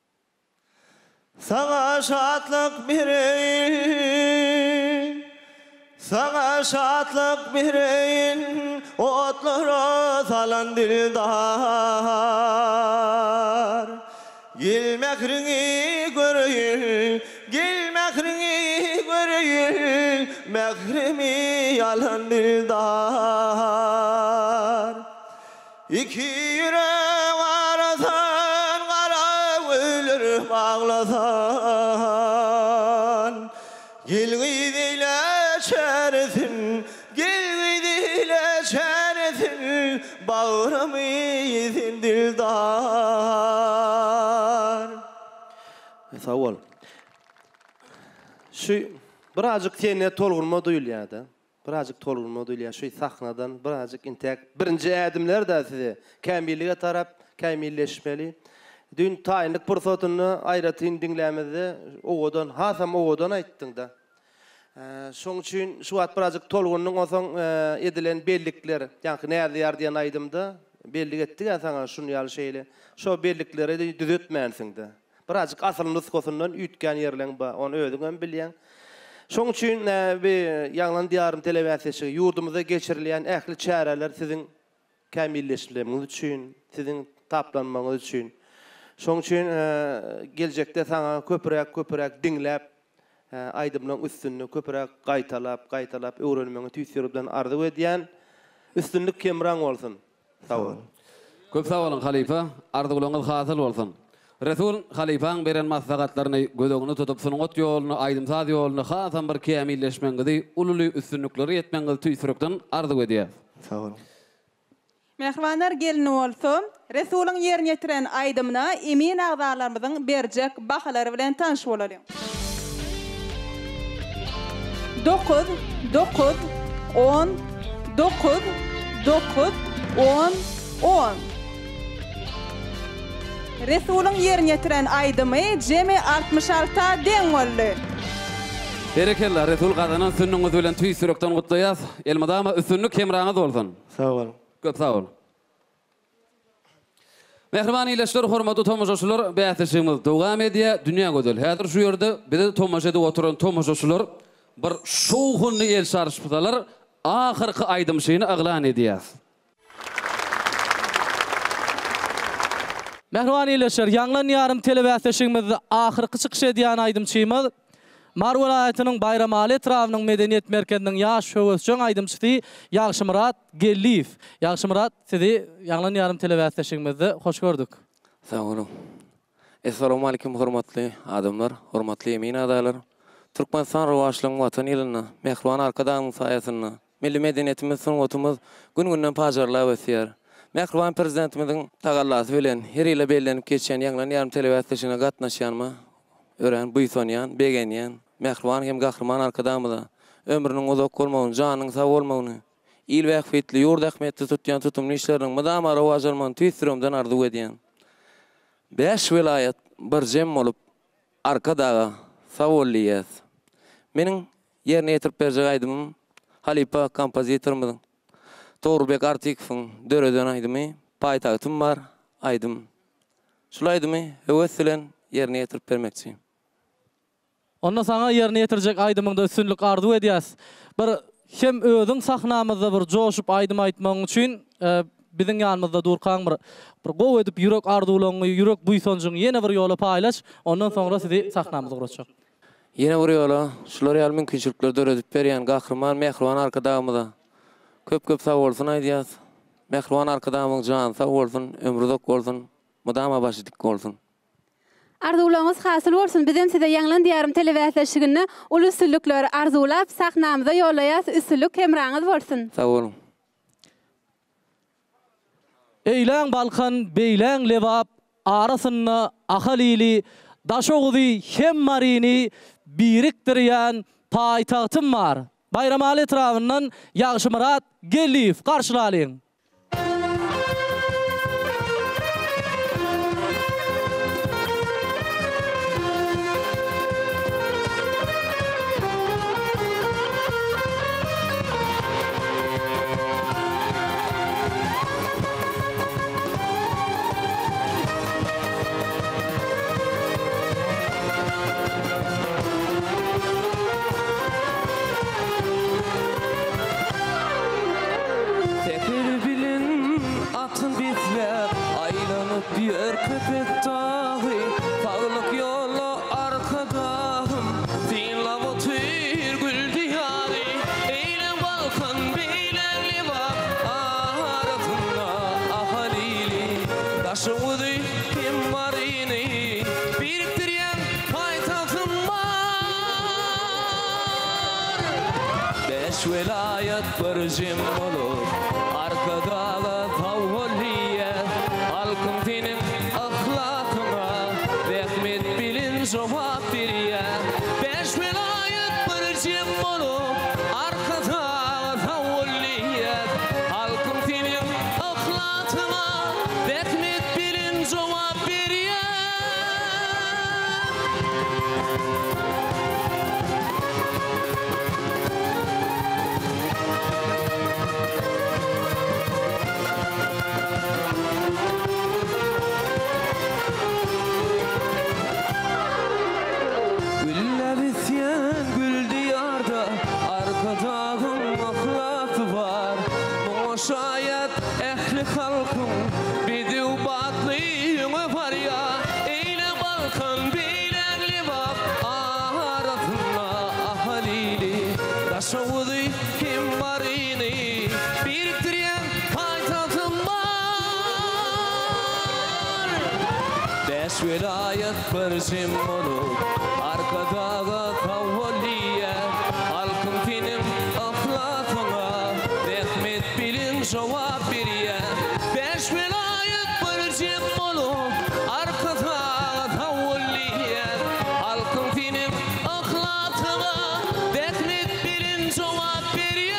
T: Sağa şatlyk bereýin, sağa şatlyk bereýin, otlara salan dildar. Gel mehrini göreýin, gel mehrini göreýin, mehrimi yalan dildar. İki yürek arasan, kara ölür bağlasan. Gel gidiyle çeresin, gel gidiyle çeresin, bağrımı yedin dildar.
S: Sağ ol. Şu birazcık sene tolgurma duyulýar da. Birazcık tolgurma duyulýar. Şu sahnadan birazcık intek. Birinci ädimler de size kämillige tarap, kämilleşmeli. Dün taýynlyk pursatyny aýratyn diňlämezde ogodan, hasam ogodan aýtdyň da. Şoň üçin şu wagt birazcık tolgurnyň osoň edilen bellikler, ýa-ni nädýär diýen aýdymda bellik etdik saňa şunu ýaly şeýle. Şo bellikleri düzetmänsiň da. Birazcık asıl nuskosundan ütken yerlen ba, onu ödüňem bilýän. Şoň üçin bir Ýanglan diýarym telewizýaşy ýurdumyzda geçirilýän ähli çäreler siziň kämilleşmeliňiz üçin, siziň taplanmaňyz üçin. Şoň üçin geljekde saňa köpürek köpürek diňläp, aýdymlaryň üstünni köpürek gaýtalap, gaýtalap öwrenmeňi tüýsüripden arzu edýän üstünlik kemraň bolsun. Sag ol.
A: Köp sag bolun halifa, arzuwlaryňyz hasyl bolsun. Resul halifaň beren maslahatlaryny gödöňüne tutup Sunwat ýoluny, aýdymsaz ýoluny hasam bir kämilleşmeňizi, ululy üstünlikleri ýetmeňizi tüýsüripden arzu edýär.
S: Sag ol.
B: Mehribanlar gelini bolsam, Resulüň ýerine ýetiren aýdymyna Emin agdalarymyzyň berjek bahalary bilen tanyş bolalım. dokuz, dokuz, on, dokuz, dokuz, on, on. Resulüň ýerine ýetiren aýdymy jemi altmış alty deň boldy.
A: Berekella, Resul gazanan sünnüňiz bilen tüýsürekden gutlaýas. Elmadama üstünlük kemraňyz bolsun.
S: Sag ol.
A: Köp sag ol. Mehriban ýyleşler, hormatly tomoşaçylar, bäsleşigimiz dowam edýär. Dünýä gödel. Häzir şu ýerde bizi tomoşa edip oturan tomoşaçylar bir şowhunny el sarşypdalar. Ahyrky aýdym şeýini aglan edýär.
C: Mehriban ýyleşler, Ýanglan ýarym telewizýaşygymyzda ahyrky çykyş edýän aýdymçymyz Mar welaýatynyň Bayram-aly etrawynyň medeniýet merkeziniň ýaş şöwesçiň aýdymçysy Ýagşymyrat Gelliýew. Ýagşymyrat, sizi Ýanglan ýarym telewizýaşygymyzda hoş gördük.
U: Sag olun. Assalamu alaikum hormatly adamlar, hormatly Emin adalar. Türkmenistan rowaşlygyň watan ýylyna, Mehriban arkadaşlygyň saýasyna milli medeniyetimiz, sungatumuz gün-günden pajarlap ösýär. Mehriban prezidentimizin tagallasy bilen her ýyly bellenip geçen ýanglan ýarym telewizionuna gatnaşýanma, ören, buýsanýan, begenýän, mehriban hem gahrman arkadamyda ömrüniň uzak bolmagyny, janynyň sag bolmagyny, il we häfetli ýurda ähmetli tutýan tutumly işleriň mydama rowajlanmagyny tüýsürümden arzuw edýän. Beş vilayet bir jem bolup arkadaga sawollyýas. Meniň ýerine ýetirip berjek aýdymym Halipa kompozitorumyň Toğrubek Artikov'un döreden aydımı, paytağıtım var, aydım. Şul aydımı hevesilen yerine yetirip vermekçiyim.
C: Onda sana yerine yetirecek aydımında üstünlük arzu ediyaz. Bir hem özün sahnamızda bir coşup aydım aytmaň üçin e, bizim yanımızda durkan bir, bir gow edip yürek arzuwlaryny, yürek buýsanjyny ýene bir ýola paýlaş, ondan soňra sizi sahnamyza guracak.
U: Ýene bir ýola şular ýal mümkinçilikler döredip berýän gahrman, mehriban arkadamyza köp-köp sag bolsun aýdýas. Mehriban arkadamyň jany sag bolsun, ömrü uzak bolsun, mudama başy dik bolsun.
D: Arzuwlaryňyz hasyl bolsun. Bizim size ýanglan diýarym telewizionny uly üstünlikleri arzuwlap sahnamyza ýolaýas, üstünlik hemraňyz bolsun.
U: Sag bolun.
C: Eýlän balkan, beýlän lewap, arasyny ahalili, daşoğudy hem marini birikdirýän paýtagtym bar. Bayram etrafından Yağşı Murat Gelliýew karşılalyň.
U: Bir köpek dağı, sağlık yolu arkadağım, dinle bu tür gül diyarı, eylem balkan beylen livak, arasında ahalili, taşıvıdı kim marini, biriktiryen paytağım var. Beş velayet bir jim olur, arkadağa tavholiyet, halkın dinin ahlakyna rahmet bilin jogap berýär. Beş vilayet bir jem bolup arkada tawallyýat. Halkyn dinin ahlakyna rahmet bilin jogap berýär. Şayet ehli halkım bidiw batlyňy var ya, eyle balkan beýlen livap, arasyna ahalili, daşoğudy kim marini, biriktirýän paytagtym var. Beş vilayet bir jim bolup arkadaga tawallyýat, halkyn dinin ahlakyna rahmet bilin jogap berýär. Beş vilayet bir jem bolup arkada tawallyýat, halkyn dinin ahlakyna rahmet bilin jogap berýär.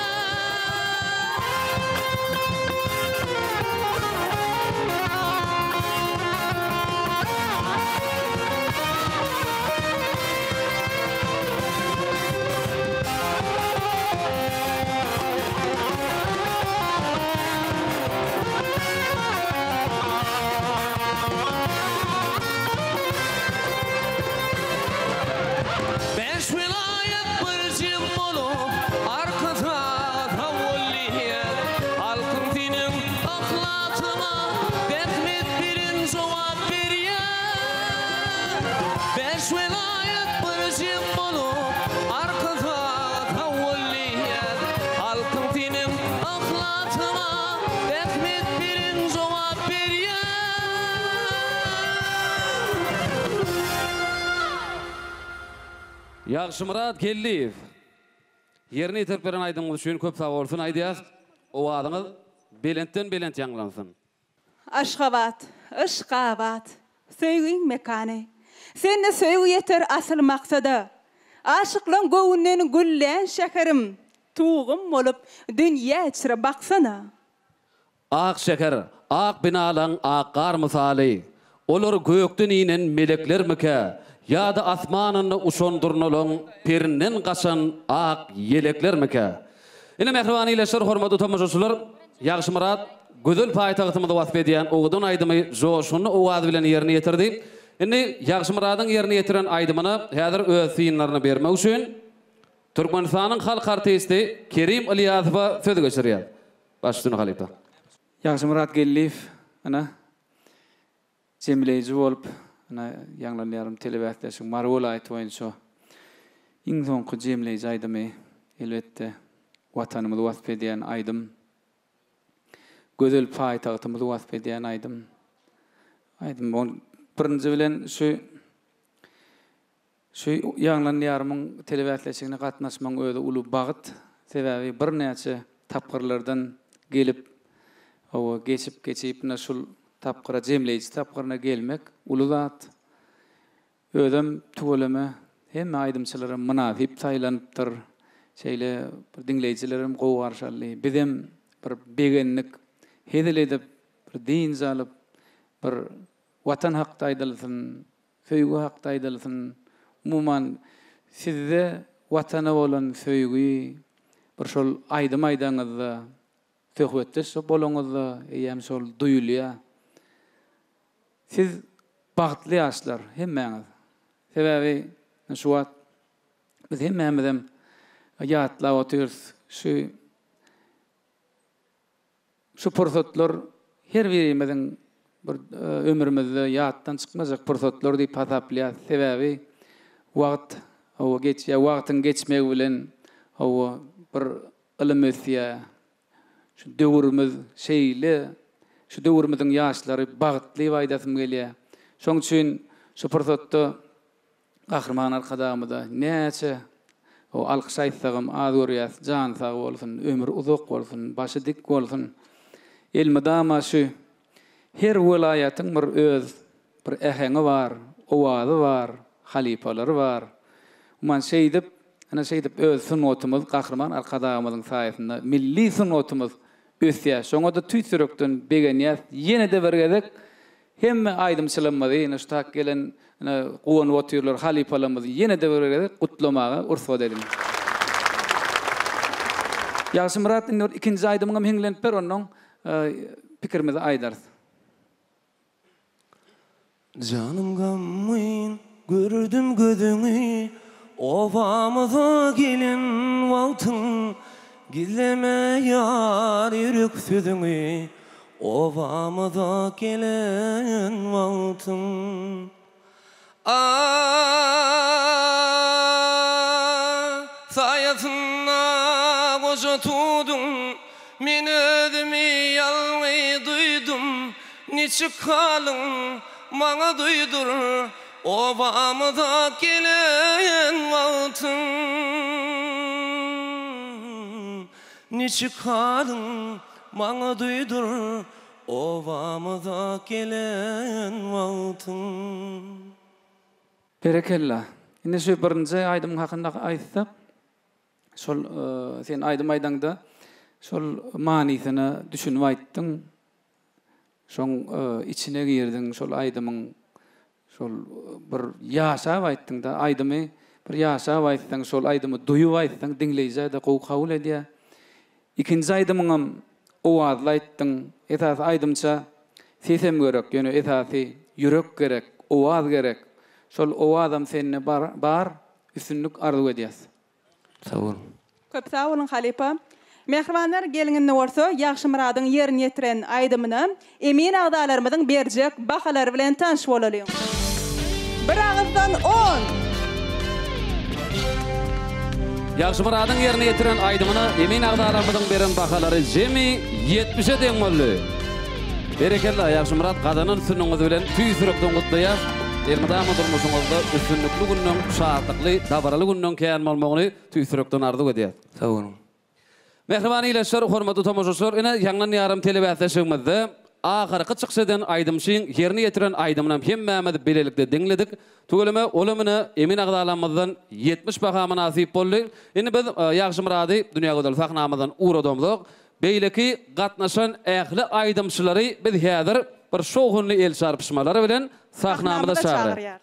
U: Beş vilayet bir jem bolup arkada tawallyýat, halkyn dinin ahlakyna rahmet bilin jogap berýär. Beş vilayet bir jem bolup arkada tawallyýat, halkyn dinin ahlakyna rahmet bilin jogap berýär.
A: Yağşı Murat Gelliýew. Yerini yitirip beren aydymyz üçin köp sag bolsun aýdýas. O adyňyz belentden belent ýanglansyn.
B: Aşgabat, Aşgabat, söýgüň mekany. Sende söýgü yeter asıl maksada. Aşıklan göwünden güllen şekerim. Tuğum bolup dünýä içre baksana.
A: Ak şeker, ak binalan ak gar misaly. Olar gökden inen meleklermike, ýa-da asmanyny uşondurnalan perinden gaçan ak yeleklermike. Ine mehriban ileşler, hormatly tamaşaçylar, ýagşy Murat gözel paýtagtymyzda wasp edýän ogudun aýdymy joşuny owaz bilen ýerine ýetirdi. Indi ýagşy Muradyň ýerine ýetiren aýdymyny häzir öz synlaryna bermek üçin Türkmenistanyň halk artisti Kerim Ilyasowa söz geçirýär. Başlygyny Halipa.
F: Ýagşy Murat Gelliýew ana jemleýiji bolup ana ýanglanýarym telewiziýasy Marwol aýt boýunça iň soňky jemleýiji aýdymy elbetde watanymyzy wasp edýän aýdym. Gözel paýtagtymyzy wasp edýän aýdym. Aýdym birinji bilen şu şu ýanglanýarymyň telewiziýasyna gatnaşmagyň özi uly bagyt. Sebäbi bir näçe tapgyrlardan gelip o geçip geçip naşul tapqıra jemleýiji tapqyrına gelmek uly zat. Özüm tuwalama hem aýdymçylarym münasip taýlanypdyr. Şeýle bir dinleýijilerim gowarşaly. Bizem bir begenlik hedel edip bir din zalyp bir watan hakda aýdylsyn, söýgü hakda aýdylsyn. Umuman sizde watana bolan söýgü bir şol aýdym aýdaňyzda töhwetde şo bolaňyzda eýem şol duýulýar. Siz bagtly ýaşlar hemmeňiz. Sebäbi şu wagt biz hemmämiz ýatlap otyrys. Şu şu pursatlar her birimiziň bir ömrümizde ýatdan çykmajak pursatlar diýip hasaplýar. Sebäbi wagt o geçýär, wagtyň geçmegi bilen o bir ilim ösýär. Şu döwürimiz şeýle, şu döwürimiziň ýaşlary bagtly baýdasym gelýär. Şoň üçin şu pursatda gahrman arkadamyda näçe o alkyş aýtsagym az görýär, jan sag bolsun, ömür uzak bolsun, başy dik bolsun. Elmedama şu her welaýatyň bir öz bir äheňi bar, owazy bar, halipalary bar. Man şeýdip, ana şeýdip öz sunnatymyz gahrman arkadamyzyň saýasynda milli sunnatymyz ösýär. Şoňa da tüýsürekden begenýär. Ýene de bergedek hemme aýdymçylarymyzy, ýene şu tak gelen gowan watyrlar halipalarymyzy ýene de bergedek gutlamaga urfa edelim. Ýagşy Murat ikinji aýdymyňam heňlenip ber onuň pikirimizi aýdar.
T: Canım gamyn gördüm gözüňi, ovamyza gelen wagtyň, gizleme ýar ýürek sözüňi, ovamyza gelen wagtyň. Ah, saýasyna goşa tudum, men özümi ýalňy duýdum, niçe kalyň maňa duýdur, ovamyza gelen wagtyň. Niçe kalyň maňa duýdur, ovamyza gelen wagtyň.
F: Berekella. Indi şu birinji aýdym hakynda aýtsak, şol sen aýdym aýdaňda şol manysyny düşünip aýtdyň. Şoň içine girdiň şol aýdymyň şol bir ýaşap aýtdyň da aýdymy bir ýaşap aýtdyň, şol aýdymy duýup aýtdyň, dinleýije de gowy kabul edýär. İkinji aýdymyňam owazly aýtdyň. Esas aýdymça sesem gerek, ýöne esasy ýürek gerek, owaz gerek. Şol owazam senne bar, bar üstünlük arzu edýäs.
A: Sag bol.
B: Köp sag bolun Halipa. Mehribanlar gelinginde bolsa, Ýagşy Muradyň ýerine ýetiren aýdymyny emin agdalarymyzyň berjek bahalary bilen tanış bolalım. Bir ağızdan on.
A: Ýagşy Muradyň ýerine ýetiren aýdymyny emin agdalarymyzyň beren bahalary jemi ýetmişe deň boldy. Berekella Ýagşy Murat gadanyň sünnüňiz bilen tüýsürekden gutlaýar. Elmadama durmuşuňyzda üstünlikli günniň şahatly, dabaraly günniň kän bolmagyny tüýsürekden arzuw edýär.
U: Sag bolun.
A: Mehriban ileşler, hormatly tomoşaçylar, ine ýanglan ýarym telebäsleşigimizde ahyrky çykşydan aýdymşyň ýerine ýetiren aýdymynam hemmämiz bilelikde diňledik. Tugulmy olumyny Emin Agdalamyzdan yetmiş bahama nasip boldy. Ine biz ýagşy murady dünýä gözel fahnamyzdan uradymdyk. Beýleki gatnaşan ähli aýdymçylary biz häzir bir şoğunly el çarpışmalary bilen sahnamyda çağırýar.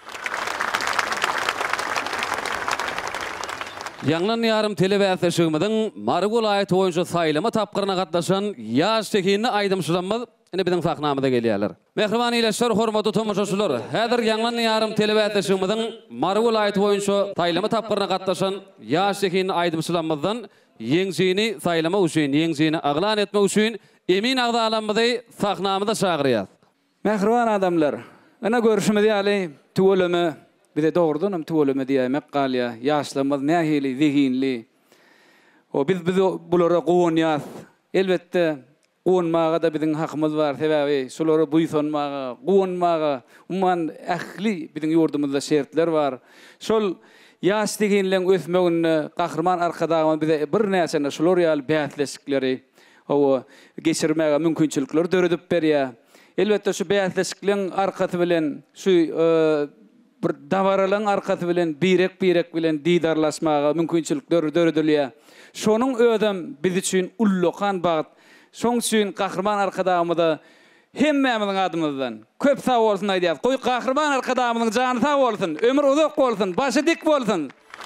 A: Ýanglan ýarym telebäsleşigimiziň Marg welaýaty boýunça saýlama tapgyryna gatnaşan ýaş tekinli aýdymçylarymyz ine biziň sahnamyza gelýärler. Mehriban ileşler, hormatly tomoşaçylar, häzir ýanglan ýarym telebäsleşigimiziň Marg welaýaty boýunça saýlama tapgyryna gatnaşan ýaş tekinli aýdymçylarymyzdan ýeňjini saýlama üçin, ýeňjini aglan etmek üçin Emin Agdalamyzy sahnamyza çağırýar.
F: Mehriban adamlar, ana görüşmedi ýaly tuwulmy bize doğrudan tuwulmy diýmek galya, ýaşlamaz nähili, zihinli. O biz biz bulara goňýas. Elbetde goňmaga da biziň hakymyz bar, sebäbi şolara buýsanmaga, goňmaga, umman ähli biziň ýurdumyzda şertler bar. Şol ýaş diýenleň ösmegini gahrman arkadagyma bize bir näçe şolar ýaly bätleşikleri o geçirmäge mümkinçilikler döredip berýär. Elbetde şu bätleşikliň arkasy bilen şu bir davaralan arkasy bilen birek-birek bilen didarlaşmaga mümkinçilikler döredilýär. Şonuň ödem biz üçin ullukan bagat. Şoň üçin gahrman arkadagymyda hemmämiziň adymyzdan köp sag bolsun aýdýar. Goý gahrman arkadagymyzyň jany sag bolsun, ömür uzak bolsun, başy dik bolsun.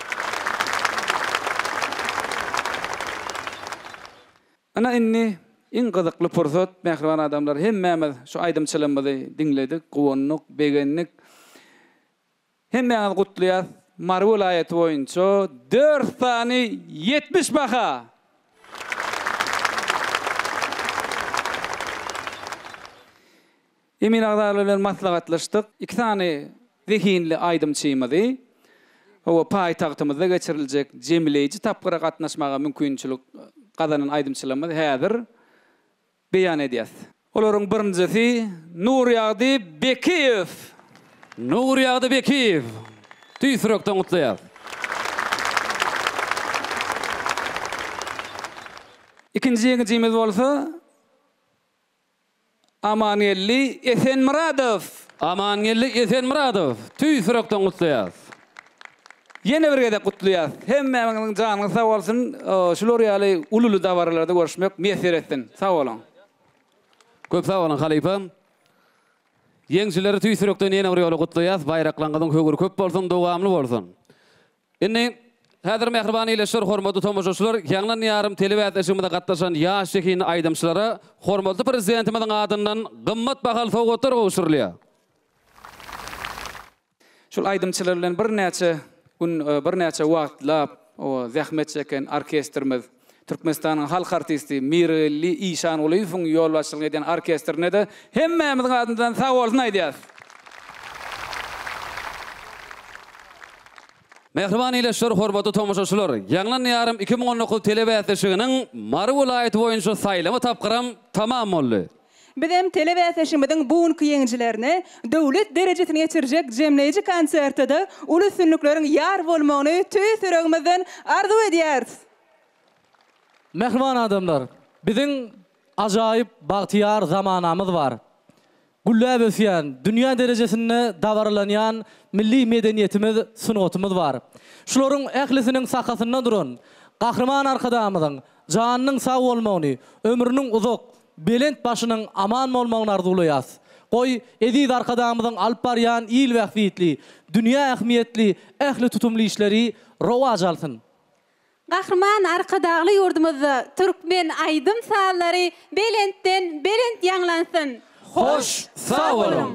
F: Ana inni in gyzykly pursat, mehriban adamlar, hemmämiz şu aýdymçylygymyzy diňledik, gowunlyk, begenlik. Hemmämiz gutlaýar. Marg welaýaty boýunça dört sany yetmiş baha. Emin Agdaly bilen maslahatlaşdyk. iki sany zihinli aýdymçymyzy o paýtagtymyzda geçiriljek jemleýici tapgyra gatnaşmaga mümkinçilik gazanan aýdymçylarymyz häzir beýan edýär. Olaryň birinjisi Nurýagdy Bekiýew.
A: Nurýagdy Bekiýew. Tüýsürekden gutlaýar.
F: İkinji ýeňijimiz bolsa Amangelli Esenmuradow.
A: Amangelli Esenmuradow. Tüýsürekden gutlaýar. Ýene bir gede gutlaýar.
F: Hemmämiň janyny sag bolsun. Şular ýaly ululu dawarlarda görüşmek mesir etsin. Sag bolun.
A: Köp sag bolun Halypa. Ýeňçileri tüýsürekden ýene bir ýoly gutlaýar. Baýraklangyň höwür köp bolsun, dowamly bolsun. Indi häzir mehriban ileşler, hormatly tomoşaçylar, ýanglan ýarym telebäsleşigimizde gatnaşan ýaş tekinli aýdymçylara hormatly prezidentimiziň adyndan gymmat bahal sowgatlar gowşurulýar.
F: Şol aýdymçylar bilen bir näçe gün bir näçe wagtlap o zähmet çeken orkestrimiz, Türkmenistanyň halk artisti Mirli Işan Ulyýowyň ýolbaşçylyk eden orkestrine de hemmämiziň adyndan sag bolsun aýdýar.
A: Mehriban ileşler, hormatly tomoşaçylar, ýanglan ýarym iki ming on dokuz telebäsleşiginiň Marg welaýaty boýunça saýlama tapgyram tamam boldy.
B: Biz hem telebäsleşigimiziň bugunky ýeňjilerini döwlet derejesine ýetirjek jemleýici konsertde uly sünnükleriň ýar bolmagyny tüýsüregimizden arzuw edýäris.
C: Mehriban adamlar, biziň ajaýyp bagtyar zamanamyz bar. Güllä bösýän, dünýä derejesinde dawarlanýan milli medeniýetimiz, sunatymyz bar. Şolaryň ählisiniň sakasynda duran, gahrman arkadamyzyň janynyň sag bolmagyny, ömrüniň uzak, belent başynyň aman bolmagyny arzuwlaýas. Goý ediz arkadamyzyň alyp barýan il wagtly, dünýä ähmiýetli, ähli tutumly işleri rowaj alsyn.
D: Gahrman arkadagly ýurdumyzda türkmen aýdym sallary belentden belent ýanglansyn.
A: Hoş, sağ olun.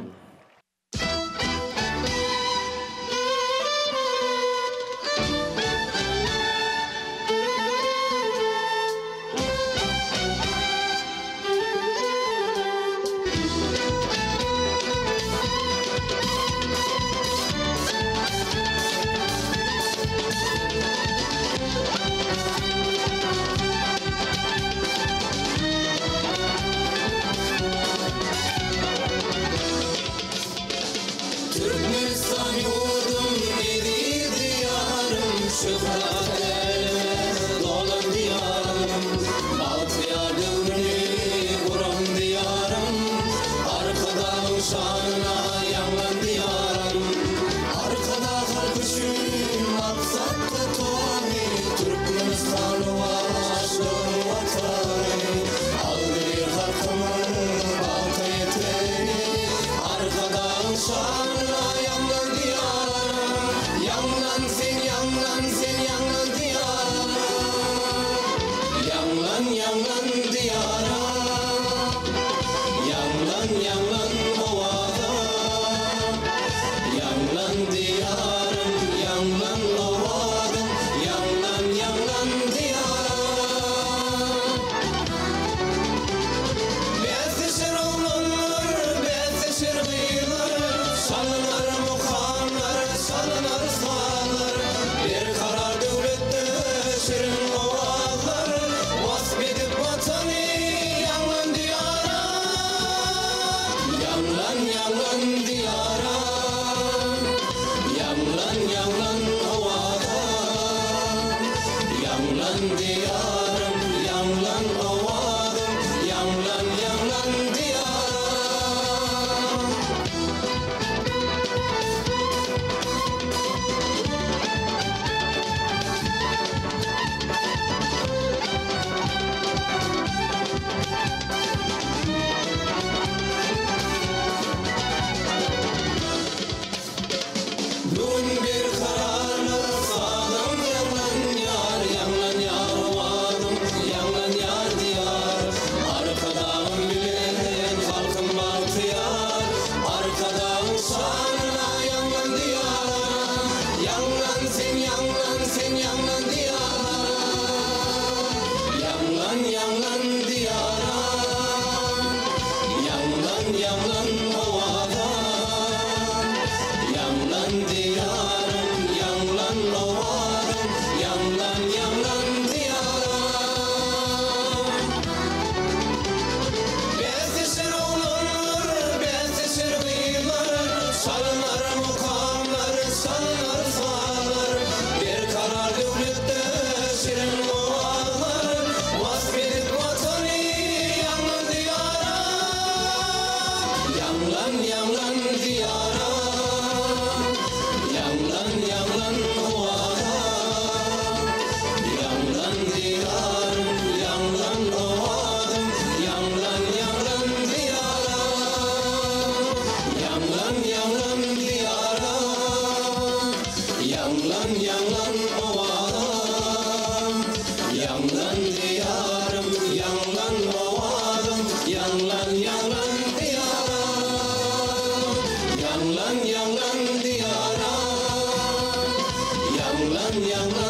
T: şanına yanlan diyara Yanlan sen yanlan sen yanlan diyara Yanlan yanlan diyara Yanlan yanlan ovada Yanlan diyarım yanlan ovada Yanlan yanlan diyara Betişir oğlanlar betişir gıylar Salınar mukamlar salınar sağlar Bir karar devlette şirin ovalar Vasf edip vatanı yanlan diyara Yanlan yanlan diyara Yanlan yanlan ovada Yanlan diyarım yanlan ovada Yanlan yanlan diyara Dün bir kararlar sağlam yanlan yar yanlan yar ovadım yanlan yar diyar Arkadağım bilen halkım bahtiyar Arkadağım şanına yanlan diyar Yanlan sen yanlan sen yanlan diyar Yanlan yanlan diyara Yanlan yanlan ovada Yanlan diyarım yanlan ovadım Yanlan yanlan diyara Betişir oğlanlar betişir gıylar Salınar mukamlar salınar sağlar Bir karar devlette şirin ovalar Vasf edip vatanı yanlan diyara Yanlan yanlan diyara Yanlan yanlan ovada Yanlan diyarım yanlan ovadım Yanlan yanlan diyara Yanlan yanlan diyara Yanlan yanlan ovada Yanlan diyarım yanlan ovadım Yanlan yanlan diyara Yanlan yanlan diyara Yanlan yanlan